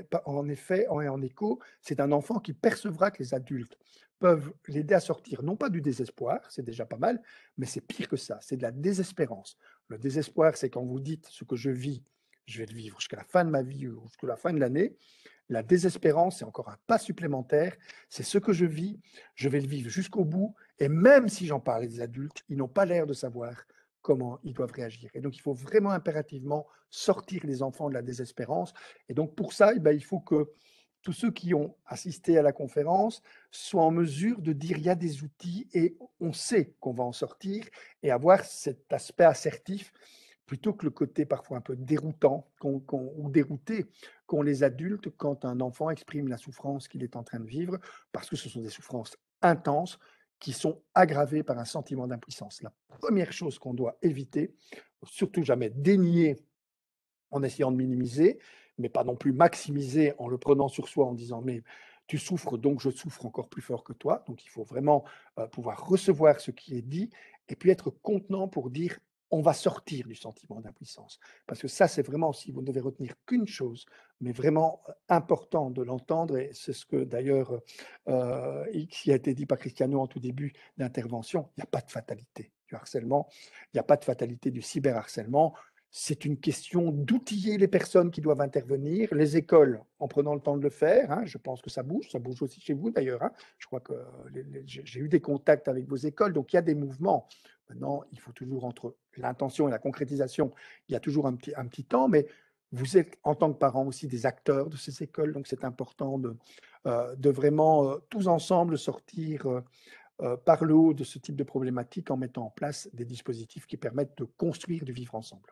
en effet et en écho, c'est un enfant qui percevra que les adultes peuvent l'aider à sortir, non pas du désespoir, c'est déjà pas mal, mais c'est pire que ça, c'est de la désespérance. Le désespoir, c'est quand vous dites ce que je vis, je vais le vivre jusqu'à la fin de ma vie ou jusqu'à la fin de l'année. La désespérance, c'est encore un pas supplémentaire. C'est ce que je vis, je vais le vivre jusqu'au bout. Et même si j'en parle à des adultes, ils n'ont pas l'air de savoir comment ils doivent réagir. Et donc, il faut vraiment impérativement sortir les enfants de la désespérance. Et donc, pour ça, eh bien, il faut que tous ceux qui ont assisté à la conférence soient en mesure de dire il y a des outils et on sait qu'on va en sortir et avoir cet aspect assertif plutôt que le côté parfois un peu déroutant ou dérouté qu'ont les adultes quand un enfant exprime la souffrance qu'il est en train de vivre, parce que ce sont des souffrances intenses qui sont aggravées par un sentiment d'impuissance. La première chose qu'on doit éviter, surtout jamais dénier en essayant de minimiser, mais pas non plus maximiser en le prenant sur soi en disant mais tu souffres donc je souffre encore plus fort que toi. Donc il faut vraiment pouvoir recevoir ce qui est dit et puis être contenant pour dire on va sortir du sentiment d'impuissance. Parce que ça, c'est vraiment, si vous ne devez retenir qu'une chose, mais vraiment important de l'entendre, et c'est ce que d'ailleurs, qui a été dit par Cristiano en tout début d'intervention, il n'y a pas de fatalité du harcèlement, il n'y a pas de fatalité du cyberharcèlement. C'est une question d'outiller les personnes qui doivent intervenir, les écoles en prenant le temps de le faire. Hein, je pense que ça bouge aussi chez vous d'ailleurs. Hein. Je crois que j'ai eu des contacts avec vos écoles, donc il y a des mouvements. Maintenant, il faut toujours entre l'intention et la concrétisation, il y a toujours un petit temps, mais vous êtes en tant que parents aussi des acteurs de ces écoles, donc c'est important de vraiment tous ensemble sortir par le haut de ce type de problématique en mettant en place des dispositifs qui permettent de construire du vivre ensemble.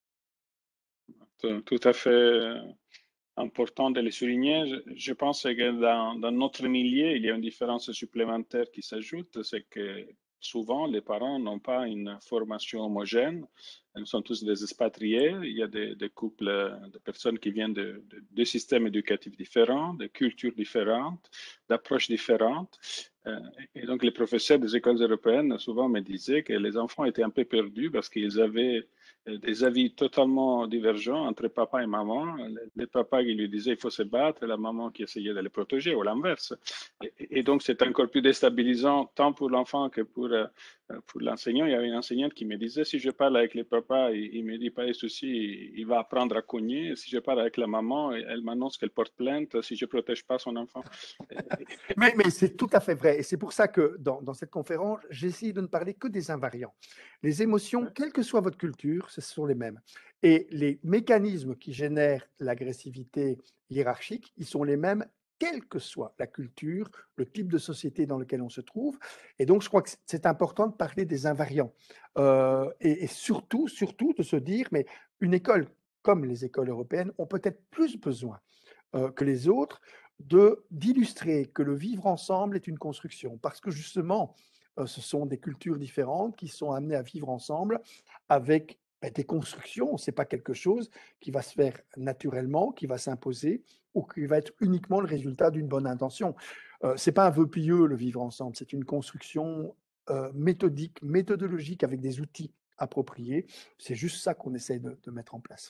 Tout à fait important de le souligner. Je pense que dans notre milieu, il y a une différence supplémentaire qui s'ajoute, c'est que souvent les parents n'ont pas une formation homogène. Nous sommes tous des expatriés. Il y a des couples de personnes qui viennent de systèmes éducatifs différents, de cultures différentes, d'approches différentes. Et donc les professeurs des écoles européennes souvent me disaient que les enfants étaient un peu perdus parce qu'ils avaient des avis totalement divergents entre papa et maman. Le papa qui lui disait il faut se battre et la maman qui essayait de les protéger ou l'inverse. Et donc c'est encore plus déstabilisant tant pour l'enfant que pour l'enseignant. Il y avait une enseignante qui me disait si je parle avec le papa, il me dit pas de souci, il va apprendre à cogner. Si je parle avec la maman, elle m'annonce qu'elle porte plainte si je protège pas son enfant. Mais c'est tout à fait vrai. Et c'est pour ça que dans cette conférence, j'essaie de ne parler que des invariants. Les émotions, quelle que soit votre culture, ce sont les mêmes. Et les mécanismes qui génèrent l'agressivité hiérarchique, ils sont les mêmes, quelle que soit la culture, le type de société dans lequel on se trouve. Et donc, je crois que c'est important de parler des invariants. Et surtout de se dire, mais une école comme les écoles européennes ont peut-être plus besoin que les autres d'illustrer que le vivre ensemble est une construction. Parce que justement, ce sont des cultures différentes qui sont amenées à vivre ensemble avec des constructions. Ce n'est pas quelque chose qui va se faire naturellement, qui va s'imposer ou qui va être uniquement le résultat d'une bonne intention. Ce n'est pas un vœu pieux, le vivre ensemble. C'est une construction méthodique, méthodologique avec des outils appropriés. C'est juste ça qu'on essaie de mettre en place.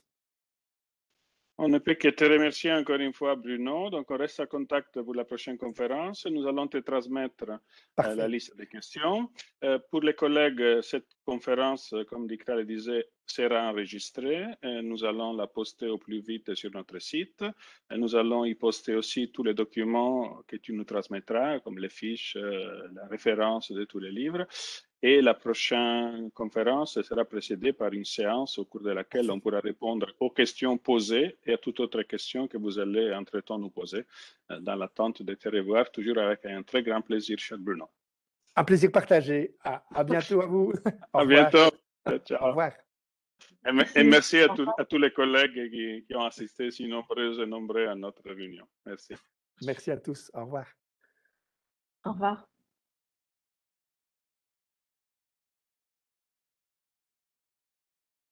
On ne peut que te remercier encore une fois, Bruno. Donc, on reste en contact pour la prochaine conférence. Nous allons te transmettre la liste des questions. Pour les collègues, cette conférence, comme Dikra le disait, sera enregistrée. Nous allons la poster au plus vite sur notre site. Nous allons y poster aussi tous les documents que tu nous transmettras, comme les fiches, la référence de tous les livres. Et la prochaine conférence sera précédée par une séance au cours de laquelle on pourra répondre aux questions posées et à toute autre question que vous allez entre-temps nous poser, dans l'attente de te revoir, toujours avec un très grand plaisir, cher Bruno. Un plaisir partagé. À bientôt à vous. Au à revoir. Bientôt. Ciao. Au revoir. Et merci à tous les collègues qui ont assisté si nombreux et nombreux à notre réunion. Merci. Merci à tous. Au revoir. Au revoir.